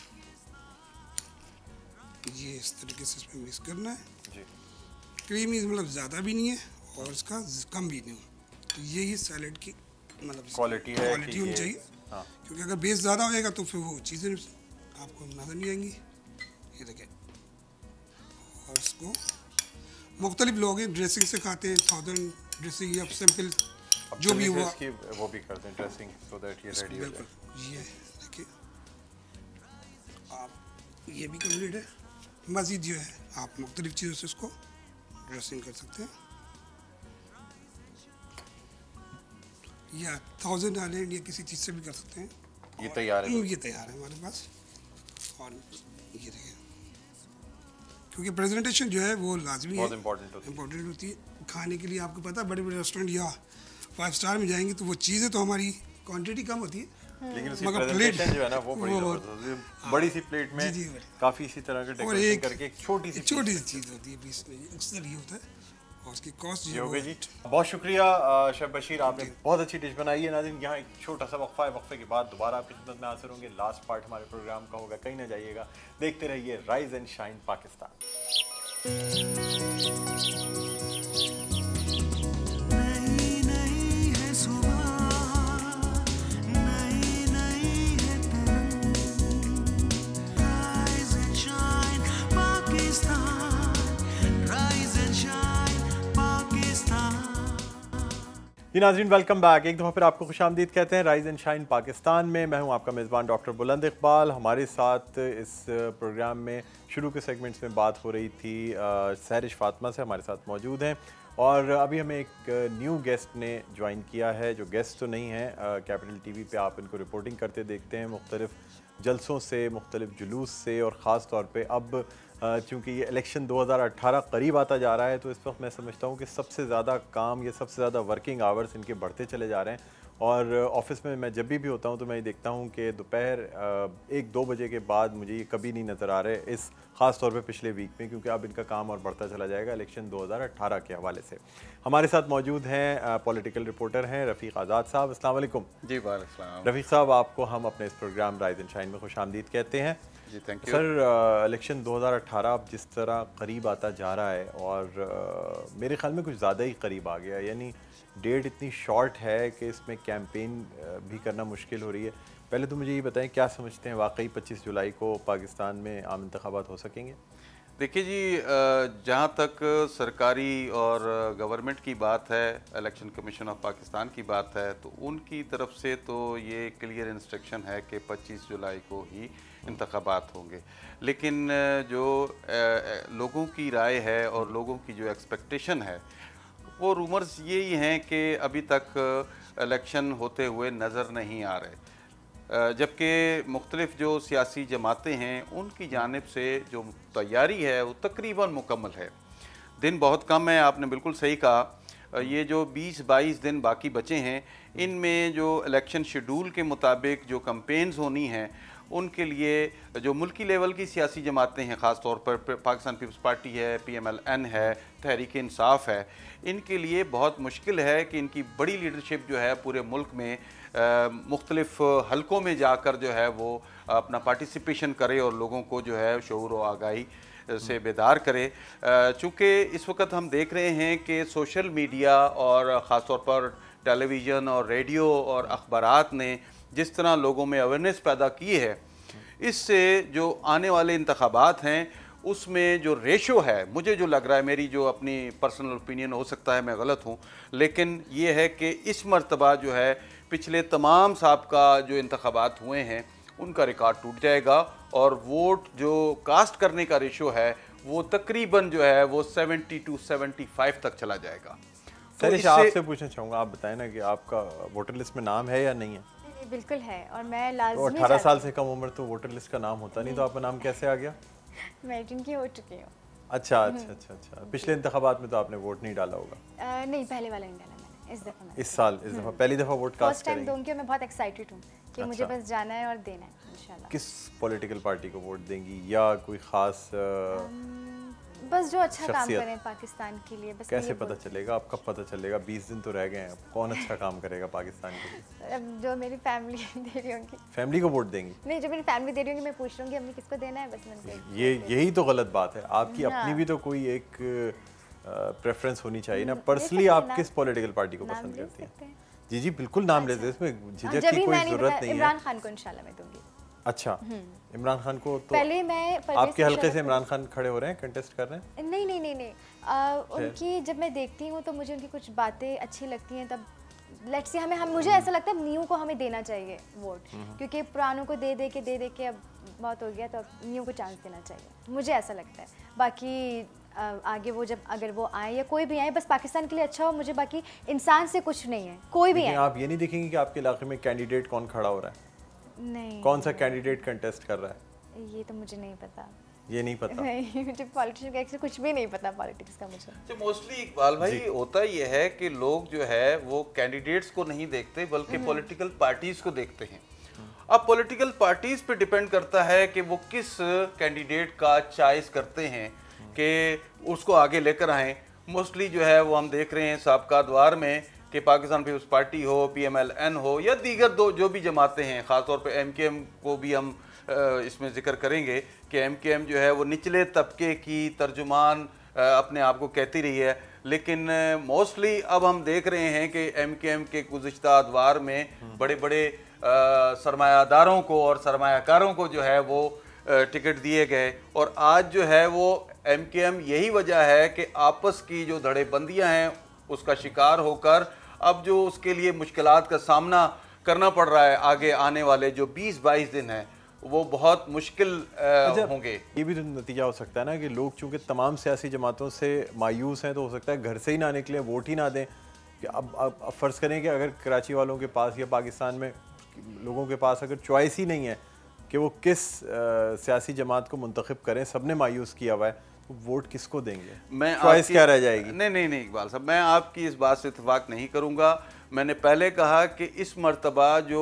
[SPEAKER 4] ये इस तरीके से इसमें मिक्स करना है जी। क्रीमी मतलब ज़्यादा भी नहीं है और इसका कम भी नहीं है। तो यही सैलेड की मतलब
[SPEAKER 1] क्वालिटी
[SPEAKER 4] होनी चाहिए। क्योंकि अगर बेस ज़्यादा होएगा तो फिर वो चीज़ें आपको नज़र नहीं आएंगी। ये देखें, और इसको मुख्तलिफ लोग हैं ड्रेसिंग से खाते हैं, साउदर्न ड्रेसिंग या सिंपल जो भी हुआ
[SPEAKER 1] वो भी करते हैं ड्रेसिंग, सो दैट ये रेडी हो जाए।
[SPEAKER 4] ये देखिए आप ये भी कंप्लीट है। मज़ीद जो है आप मुख्तलिफ चीज़ों से इसको ड्रेसिंग कर सकते हैं, या 1000 आइलैंड या किसी चीज़ से भी कर सकते हैं।
[SPEAKER 1] ये तैयार है,
[SPEAKER 4] ये तैयार है हमारे पास। और ये देखिए, क्योंकि प्रेजेंटेशन जो है वो लाजमी है, इम्पोर्टेंट होती है खाने के लिए। आपको पता है बड़े बड़े रेस्टोरेंट या 5 स्टार में जाएंगे तो वो चीज़ें तो हमारी क्वांटिटी कम होती है,
[SPEAKER 1] लेकिन उसकी प्रेजेंटेशन जो है ना वो बड़ी जबरदस्त, बड़ी सी प्लेट में काफ़ी इसी तरह के डेकोरेशन करके एक छोटी सी
[SPEAKER 4] चीज़ होती है बीच में, अक्सर ये होता है। और उसकी कॉस्ट
[SPEAKER 1] जी हो गई जी। बहुत शुक्रिया शेफ बशीर, आपने बहुत अच्छी डिश बनाई है। नाज़रीन यहाँ एक छोटा सा वक्फा है, वक्फे के बाद दोबारा आपकी खिदमत में हाजिर होंगे। लास्ट पार्ट हमारे प्रोग्राम का होगा, कहीं ना जाइएगा, देखते रहिए राइज एंड शाइन पाकिस्तान। जी नाज़रीन, वेलकम बैक। एक दफ़ा फिर आपको खुशामदीद कहते हैं राइज एंड शाइन पाकिस्तान में। मैं हूं आपका मेज़बान डॉक्टर बुलंद इकबाल। हमारे साथ इस प्रोग्राम में शुरू के सेगमेंट्स में बात हो रही थी सहरिश फातिमा से, हमारे साथ मौजूद हैं। और अभी हमें एक न्यू गेस्ट ने ज्वाइन किया है, जो गेस्ट तो नहीं है, कैपिटल टीवी पे आप इनको रिपोर्टिंग करते देखते हैं मुख्तलिफ जलसों से, मुख्तलिफ जुलूस से, और ख़ास तौर पे अब चूँकि ये इलेक्शन 2018 करीब आता जा रहा है तो इस वक्त मैं समझता हूँ कि सबसे ज़्यादा काम या सबसे ज़्यादा वर्किंग आवर्स इनके बढ़ते चले जा रहे हैं। और ऑफिस में मैं जब भी होता हूँ तो मैं ये देखता हूँ कि दोपहर 1-2 बजे के बाद मुझे ये कभी नहीं नज़र आ रहे इस ख़ास तौर पे पिछले वीक में, क्योंकि अब इनका काम और बढ़ता चला जाएगा इलेक्शन 2018 के हवाले से। हमारे साथ मौजूद हैं पॉलिटिकल रिपोर्टर हैं रफ़ीक आज़ाद साहब। अस्सलाम वालेकुम।
[SPEAKER 8] जी वालेकुम।
[SPEAKER 1] रफ़ीक साहब, आपको हम अपने इस प्रोग्राम राइज एंड शाइन में खुशामदीद कहते हैं।
[SPEAKER 8] जी थैंक यू।
[SPEAKER 1] सर, इलेक्शन 2018 अब जिस तरह करीब आता जा रहा है और मेरे ख्याल में कुछ ज़्यादा ही करीब आ गया, यानी डेट इतनी शॉर्ट है कि इसमें कैंपेन भी करना मुश्किल हो रही है। पहले तो मुझे ये बताएं, क्या समझते हैं वाकई 25 जुलाई को पाकिस्तान में आम इंतखाबात हो सकेंगे?
[SPEAKER 8] देखिए जी, जहाँ तक सरकारी और गवर्नमेंट की बात है, इलेक्शन कमीशन ऑफ पाकिस्तान की बात है, तो उनकी तरफ से तो ये क्लियर इंस्ट्रक्शन है कि 25 जुलाई को ही इंतखाबात होंगे। लेकिन जो लोगों की राय है और लोगों की जो एक्सपेक्टेशन है, वो रूमर्स यही हैं कि अभी तक इलेक्शन होते हुए नज़र नहीं आ रहे, जबकि मुख्तलिफ जो सियासी जमातें हैं उनकी जानिब से जो तैयारी है वो तकरीबन मुकम्मल है। दिन बहुत कम है, आपने बिल्कुल सही कहा। ये जो 20-22 दिन बाकी बचे हैं, इनमें जो इलेक्शन शेड्यूल के मुताबिक जो कैंपेन्स होनी हैं, उनके लिए जो मुल्की लेवल की सियासी जमातें हैं, ख़ास तौर पर पाकिस्तान पीपल्स पार्टी है, PMLN है, तहरीक इंसाफ है, इनके लिए बहुत मुश्किल है कि इनकी बड़ी लीडरशिप जो है पूरे मुल्क में मुख्तलिफ हलकों में जाकर जो है वो अपना पार्टिसिपेशन करे और लोगों को जो है शऊर व आगाही से बेदार करे। चूँकि इस वक्त हम देख रहे हैं कि सोशल मीडिया और ख़ास तौर पर टेलीविज़न और रेडियो और अखबारात ने जिस तरह लोगों में अवेयरनेस पैदा की है, इससे जो आने वाले इंतखाबात हैं उसमें जो रेशो है, मुझे जो लग रहा है, मेरी जो अपनी पर्सनल ओपिनियन, हो सकता है मैं गलत हूँ, लेकिन ये है कि इस मर्तबा जो है पिछले तमाम साबका जो इंतखाबात हुए हैं उनका रिकॉर्ड टूट जाएगा और वोट जो कास्ट करने का रेशो है वो तकरीबन जो है वो 70 to 75 तक चला जाएगा।
[SPEAKER 1] सर, तो आपसे पूछना चाहूँगा, आप बताएं ना कि आपका वोटर लिस्ट में नाम है या नहीं है?
[SPEAKER 7] बिल्कुल है, और मैं लाजमी
[SPEAKER 1] तो 18 साल से कम उम्र तो वोटर लिस्ट का नाम होता नहीं, तो आपका नाम कैसे आ गया?
[SPEAKER 7] मैं 18 की हो चुकी हूँ।
[SPEAKER 1] अच्छा। पिछले इंतखाबात में तो आपने वोट नहीं डाला होगा?
[SPEAKER 7] नहीं, पहले वाला नहीं डाला मैंने, इस दफ़ा
[SPEAKER 1] इस साल इस दफ़ा पहली दफ़ा वोट कास्ट
[SPEAKER 7] फर्स्ट टाइम दूंगी। मैं बहुत एक्साइटेड हूँ कि मुझे बस जाना है और देना है इंशाल्लाह।
[SPEAKER 1] किस पॉलिटिकल पार्टी को वोट देंगी या कोई ख़ास
[SPEAKER 7] बस जो अच्छा काम करें पाकिस्तान के लिए? बस
[SPEAKER 1] कैसे पता चलेगा? आप कब पता चलेगा? 20 दिन तो रह गए हैं, कौन अच्छा काम करेगा पाकिस्तान के लिए?
[SPEAKER 7] अब जो मेरी फैमिली दे रही होंगी।
[SPEAKER 1] फैमिली को वोट देंगी?
[SPEAKER 7] नहीं, जो मेरी फैमिली दे रही होंगी मैं पूछ लूँगी अम्मी किसको देना है, बस मैंने
[SPEAKER 1] यही तो गलत बात है। आपकी अपनी भी तो कोई एक प्रेफरेंस होनी चाहिए ना। पर्सनली आप किस पॉलिटिकल पार्टी को पसंद करती हैं? जी बिल्कुल, नाम लेते हैं, इसमें झिझक की कोई जरूरत नहीं है।
[SPEAKER 7] इमरान खान को इंशाल्लाह मैं दूंगी।
[SPEAKER 1] अच्छा, इमरान खान को तो
[SPEAKER 7] पहले मैं
[SPEAKER 1] आपके हल्के से इमरान खान खड़े हो रहे हैं, कंटेस्ट कर रहे हैं?
[SPEAKER 7] नहीं, उनकी जब मैं देखती हूँ तो मुझे उनकी कुछ बातें अच्छी लगती हैं, तब लेट्स से हम मुझे ऐसा लगता है न्यू को हमें देना चाहिए वोट, क्योंकि पुरानों को दे दे के अब बहुत हो गया, तो अब न्यू को चांस देना चाहिए, मुझे ऐसा लगता है। बाकी आगे वो जब अगर वो आए या कोई भी आए, बस पाकिस्तान के लिए अच्छा हो, मुझे बाकी इंसान से कुछ नहीं है, कोई भी आए। आप
[SPEAKER 1] ये नहीं देखेंगे कि आपके इलाके में कैंडिडेट कौन खड़ा हो रहा है?
[SPEAKER 7] नहीं,
[SPEAKER 1] कौन सा कैंडिडेट कंटेस्ट कर रहा है?
[SPEAKER 7] ये तो मुझे नहीं पता।
[SPEAKER 1] ये नहीं पता?
[SPEAKER 7] नहीं, मुझे पॉलिटिशियन का कुछ भी नहीं पता पॉलिटिक्स का मुझे।
[SPEAKER 8] तो मोस्टली इकबाल भाई होता ये है कि लोग जो है वो कैंडिडेट्स को नहीं देखते बल्कि पॉलिटिकल पार्टीज को देखते हैं। अब पॉलिटिकल पार्टीज पे डिपेंड करता है कि वो किस कैंडिडेट का चॉइस करते हैं कि उसको आगे लेकर आएँ। मोस्टली जो है वो हम देख रहे हैं साबका द्वार में कि पाकिस्तान पीपल्स पार्टी हो, PMLN हो या दीगर दो जो भी जमातें हैं, ख़ासतौर पे MKM को भी हम इसमें जिक्र करेंगे कि MKM जो है वो निचले तबके की तर्जुमान अपने आप को कहती रही है, लेकिन मोस्टली अब हम देख रहे हैं कि MKM के गुज़िश्ता अदवार में बड़े बड़े सरमायादारों को और सरमायाकारों को जो है वो टिकट दिए गए, और आज जो है वो MKM यही वजह है कि आपस की जो धड़ेबंदियाँ हैं उसका शिकार होकर अब जो उसके लिए मुश्किलात का सामना करना पड़ रहा है, आगे आने वाले जो 20-22 दिन हैं वो बहुत मुश्किल होंगे।
[SPEAKER 1] ये भी तो नतीजा हो सकता है ना कि लोग चूंकि तमाम सियासी जमातों से मायूस हैं, तो हो सकता है घर से ही ना निकलें, वोट ही ना दें। कि अब फ़र्ज़ करें कि अगर कराची वालों के पास या पाकिस्तान में लोगों के पास अगर चॉइस ही नहीं है कि वो किस सियासी जमात को मुंतखब करें, सब ने मायूस किया हुआ है, वोट किसको देंगे?
[SPEAKER 8] मैं
[SPEAKER 1] चॉइस क्या रह जाएगी?
[SPEAKER 8] नहीं इकबाल साहब, मैं आपकी इस बात से इत्तेफाक नहीं करूंगा। मैंने पहले कहा कि इस मर्तबा जो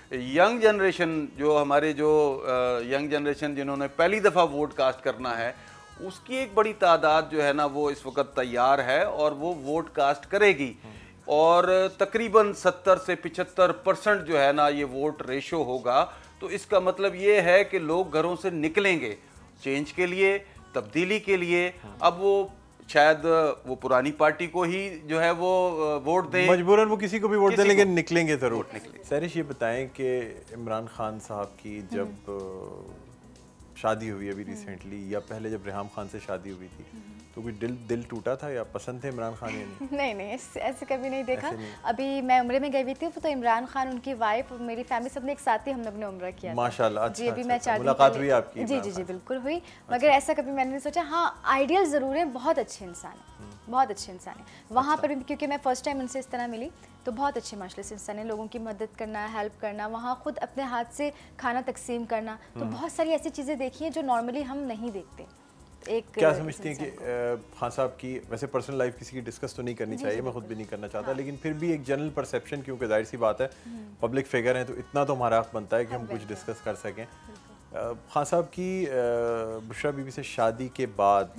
[SPEAKER 8] यंग जनरेशन, जो हमारे जो यंग जनरेशन जिन्होंने पहली दफ़ा वोट कास्ट करना है, उसकी एक बड़ी तादाद जो है ना वो इस वक्त तैयार है और वो वोट कास्ट करेगी। और तकरीबन 70 से 75% जो है ना ये वोट रेशो होगा। तो इसका मतलब ये है कि लोग घरों से निकलेंगे चेंज के लिए, तब्दीली के लिए। अब वो शायद वो पुरानी पार्टी को ही जो है वो वोट दें,
[SPEAKER 1] मजबूरन वो किसी को भी वोट दें, लेकिन निकलेंगे ज़रूर।
[SPEAKER 8] निकलेंगे।
[SPEAKER 1] सैरिश, ये बताएं कि इमरान खान साहब की जब शादी हुई अभी रिसेंटली, या पहले जब रेहाम खान से शादी हुई थी, तो कोई दिल टूटा था या पसंद थे इमरान खान या नहीं?
[SPEAKER 7] नहीं नहीं, ऐसे कभी नहीं देखा। अभी मैं उम्रे में गई हुई थी तो इमरान खान, उनकी वाइफ, मेरी फैमिली सबने एक साथ ही हम लोग ने उम्रा किया।
[SPEAKER 1] माशाल्लाह।
[SPEAKER 7] जी, अभी मैं 4 दिन
[SPEAKER 1] मुलाकात हुई आपकी?
[SPEAKER 7] जी जी जी बिल्कुल हुई, मगर ऐसा कभी मैंने नहीं सोचा। हाँ, आइडियल ज़रूर है, बहुत अच्छे इंसान है, बहुत अच्छे इंसान है। वहाँ पर भी क्योंकि मैं फ़र्स्ट टाइम उनसे इस तरह मिली, तो बहुत अच्छे माशाल्लाह से इंसान है। लोगों की मदद करना, हेल्प करना, वहाँ खुद अपने हाथ से खाना तकसीम करना, तो बहुत सारी ऐसी चीज़ें देखी हैं जो नॉर्मली हम नहीं देखते। एक
[SPEAKER 1] क्या समझती हैं कि खान साहब की, वैसे पर्सनल लाइफ किसी की डिस्कस तो नहीं करनी चाहिए, मैं खुद भी नहीं करना चाहता, लेकिन फिर भी एक जनरल परसेप्शन, क्योंकि जाहिर सी बात है पब्लिक फिगर हैं, तो इतना तो हमारा हक बनता है कि हम कुछ डिस्कस कर सकें। खान साहब की बुशरा बीबी से शादी के बाद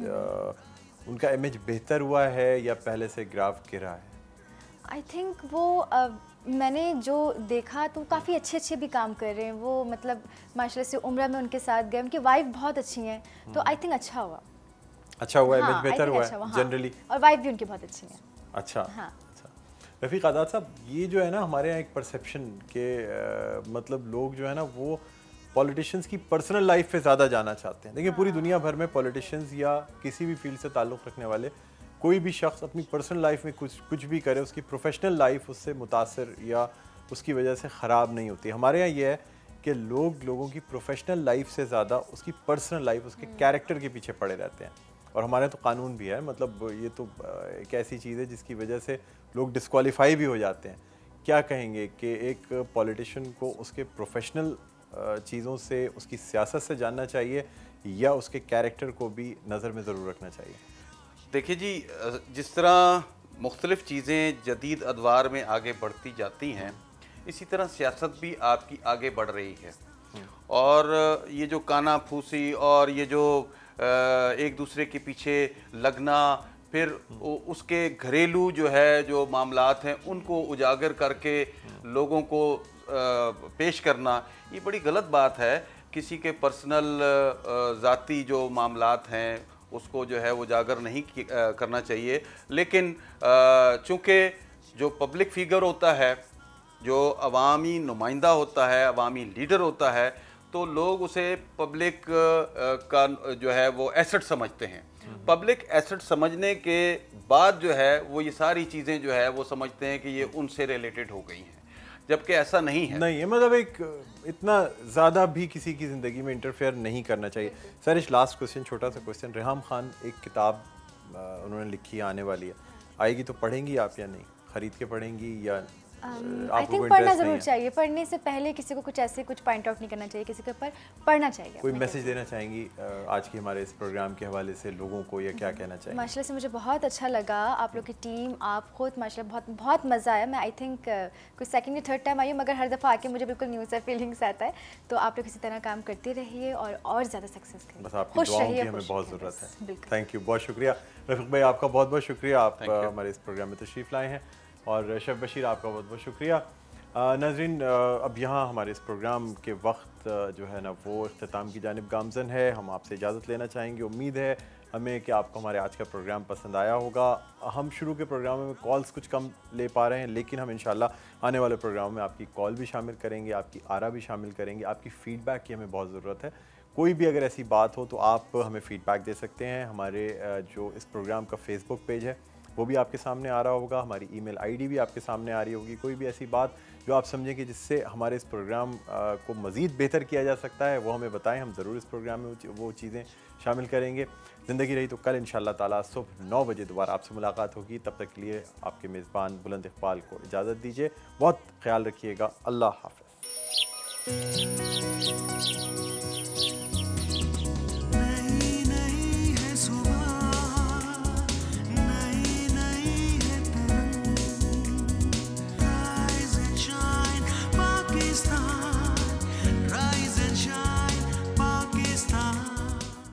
[SPEAKER 1] उनका इमेज बेहतर हुआ है या पहले से ग्राफ गिरा है?
[SPEAKER 7] आई थिंक वो मैंने जो देखा तो काफ़ी अच्छे भी काम कर रहे हैं वो, मतलब माशाल्लाह से उम्र में उनके साथ गए, उनकी वाइफ बहुत अच्छी हैं, तो आई थिंक अच्छा हुआ।
[SPEAKER 1] अच्छा हुआ, इमेज
[SPEAKER 7] हाँ,
[SPEAKER 1] बेहतर हुआ है
[SPEAKER 7] हाँ,
[SPEAKER 1] जनरली,
[SPEAKER 7] और वाइफ भी उनकी बहुत अच्छी है।
[SPEAKER 1] अच्छा।
[SPEAKER 7] हाँ।
[SPEAKER 1] अच्छा, रफ़ीक आज़ाद साहब, ये जो है ना हमारे यहाँ एक परसेप्शन के मतलब लोग जो है ना वो पॉलिटिशियंस की पर्सनल लाइफ पे ज़्यादा जाना चाहते हैं। देखिए, पूरी दुनिया भर में पॉलिटिशियंस या किसी भी फील्ड से ताल्लुक़ रखने वाले कोई भी शख्स अपनी पर्सनल लाइफ में कुछ भी करे, उसकी प्रोफेशनल लाइफ उससे मुतासर या उसकी वजह से ख़राब नहीं होती। हमारे यहाँ ये है कि लोगों की प्रोफेशनल लाइफ से ज़्यादा उसकी पर्सनल लाइफ, उसके कैरेक्टर के पीछे पड़े रहते हैं। और हमारे तो कानून भी है, मतलब ये तो एक ऐसी चीज़ है जिसकी वजह से लोग डिस्क्वालीफाई भी हो जाते हैं। क्या कहेंगे कि एक पॉलिटिशियन को उसके प्रोफेशनल चीज़ों से, उसकी सियासत से जानना चाहिए या उसके कैरेक्टर को भी नज़र में ज़रूर रखना चाहिए?
[SPEAKER 8] देखिए जी, जिस तरह मुख्तलिफ़ चीज़ें जदीद अदवार में आगे बढ़ती जाती हैं, इसी तरह सियासत भी आपकी आगे बढ़ रही है। और ये जो काना फूसी और ये जो एक दूसरे के पीछे लगना, फिर उसके घरेलू जो है जो मामलात हैं उनको उजागर करके लोगों को पेश करना, ये बड़ी गलत बात है। किसी के पर्सनल ज़ाती जो मामलात हैं उसको जो है वो उजागर नहीं करना चाहिए। लेकिन चूँकि जो पब्लिक फिगर होता है, जो अवामी नुमाइंदा होता है, अवामी लीडर होता है, तो लोग उसे पब्लिक का जो है वो एसेट समझते हैं। पब्लिक एसेट समझने के बाद जो है वो ये सारी चीज़ें जो है वो समझते हैं कि ये उनसे रिलेटेड हो गई हैं, जबकि ऐसा नहीं है।
[SPEAKER 1] मतलब एक इतना ज़्यादा भी किसी की ज़िंदगी में इंटरफेयर नहीं करना चाहिए। सर, इस लास्ट क्वेश्चन, छोटा सा क्वेश्चन, रेहाम खान एक किताब उन्होंने लिखी है, आने वाली है, आएगी तो पढ़ेंगी आप या नहीं? ख़रीद के पढ़ेंगी या
[SPEAKER 7] आई थिंक पढ़ना ज़रूर चाहिए। पढ़ने से पहले किसी को कुछ पॉइंट आउट नहीं करना चाहिए, किसी के ऊपर पढ़ना चाहिए।
[SPEAKER 1] कोई मैसेज देना चाहेंगी आज के हमारे इस प्रोग्राम के हवाले से लोगों को, या क्या कहना चाहिए?
[SPEAKER 7] माशाल्लाह से मुझे बहुत अच्छा लगा, आप लोग की टीम, आप खुद माशाल्लाह बहुत बहुत मज़ा आया। मैं आई थिंक कुछ सेकंड या थर्ड टाइम आई हूँ, मगर हर दफ़ा आके मुझे बिल्कुल न्यू सा फीलिंग्स आता है। तो आप लोग इसी तरह काम करते रहिए और ज़्यादा सक्सेस करिए।
[SPEAKER 1] बस आपकी दुआओं की हमें बहुत ज़रूरत है। थैंक यू, बहुत शुक्रिया रफ़ीक भाई, आपका बहुत बहुत शुक्रिया, आप हमारे इस प्रोग्राम में तशरीफ़ लाए हैं। और शेफ बशीर, आपका बहुत बहुत शुक्रिया। नाज़रीन, अब यहाँ हमारे इस प्रोग्राम के वक्त जो है ना वो इख्तिताम की जानिब गामज़न है। हम आपसे इजाज़त लेना चाहेंगे। उम्मीद है हमें कि आपको हमारे आज का प्रोग्राम पसंद आया होगा। हम शुरू के प्रोग्रामों में कॉल्स कुछ कम ले पा रहे हैं, लेकिन हम इंशाल्लाह आने वाले प्रोग्रामों में आपकी कॉल भी शामिल करेंगे, आपकी आरा भी शामिल करेंगे। आपकी फ़ीडबैक की हमें बहुत ज़रूरत है। कोई भी अगर ऐसी बात हो तो आप हमें फ़ीडबैक दे सकते हैं। हमारे जो इस प्रोग्राम का फेसबुक पेज है वो भी आपके सामने आ रहा होगा, हमारी ईमेल आईडी भी आपके सामने आ रही होगी। कोई भी ऐसी बात जो आप समझें कि जिससे हमारे इस प्रोग्राम को मज़ीद बेहतर किया जा सकता है, वो हमें बताएं। हम ज़रूर इस प्रोग्राम में वो चीज़ें शामिल करेंगे। ज़िंदगी रही तो कल इंशाअल्लाह ताला सुबह 9 बजे दोबारा आपसे मुलाकात होगी। तब तक के लिए आपके मेज़बान बुलंद इकबाल को इजाज़त दीजिए। बहुत ख्याल रखिएगा। अल्लाह हाफ़िज़।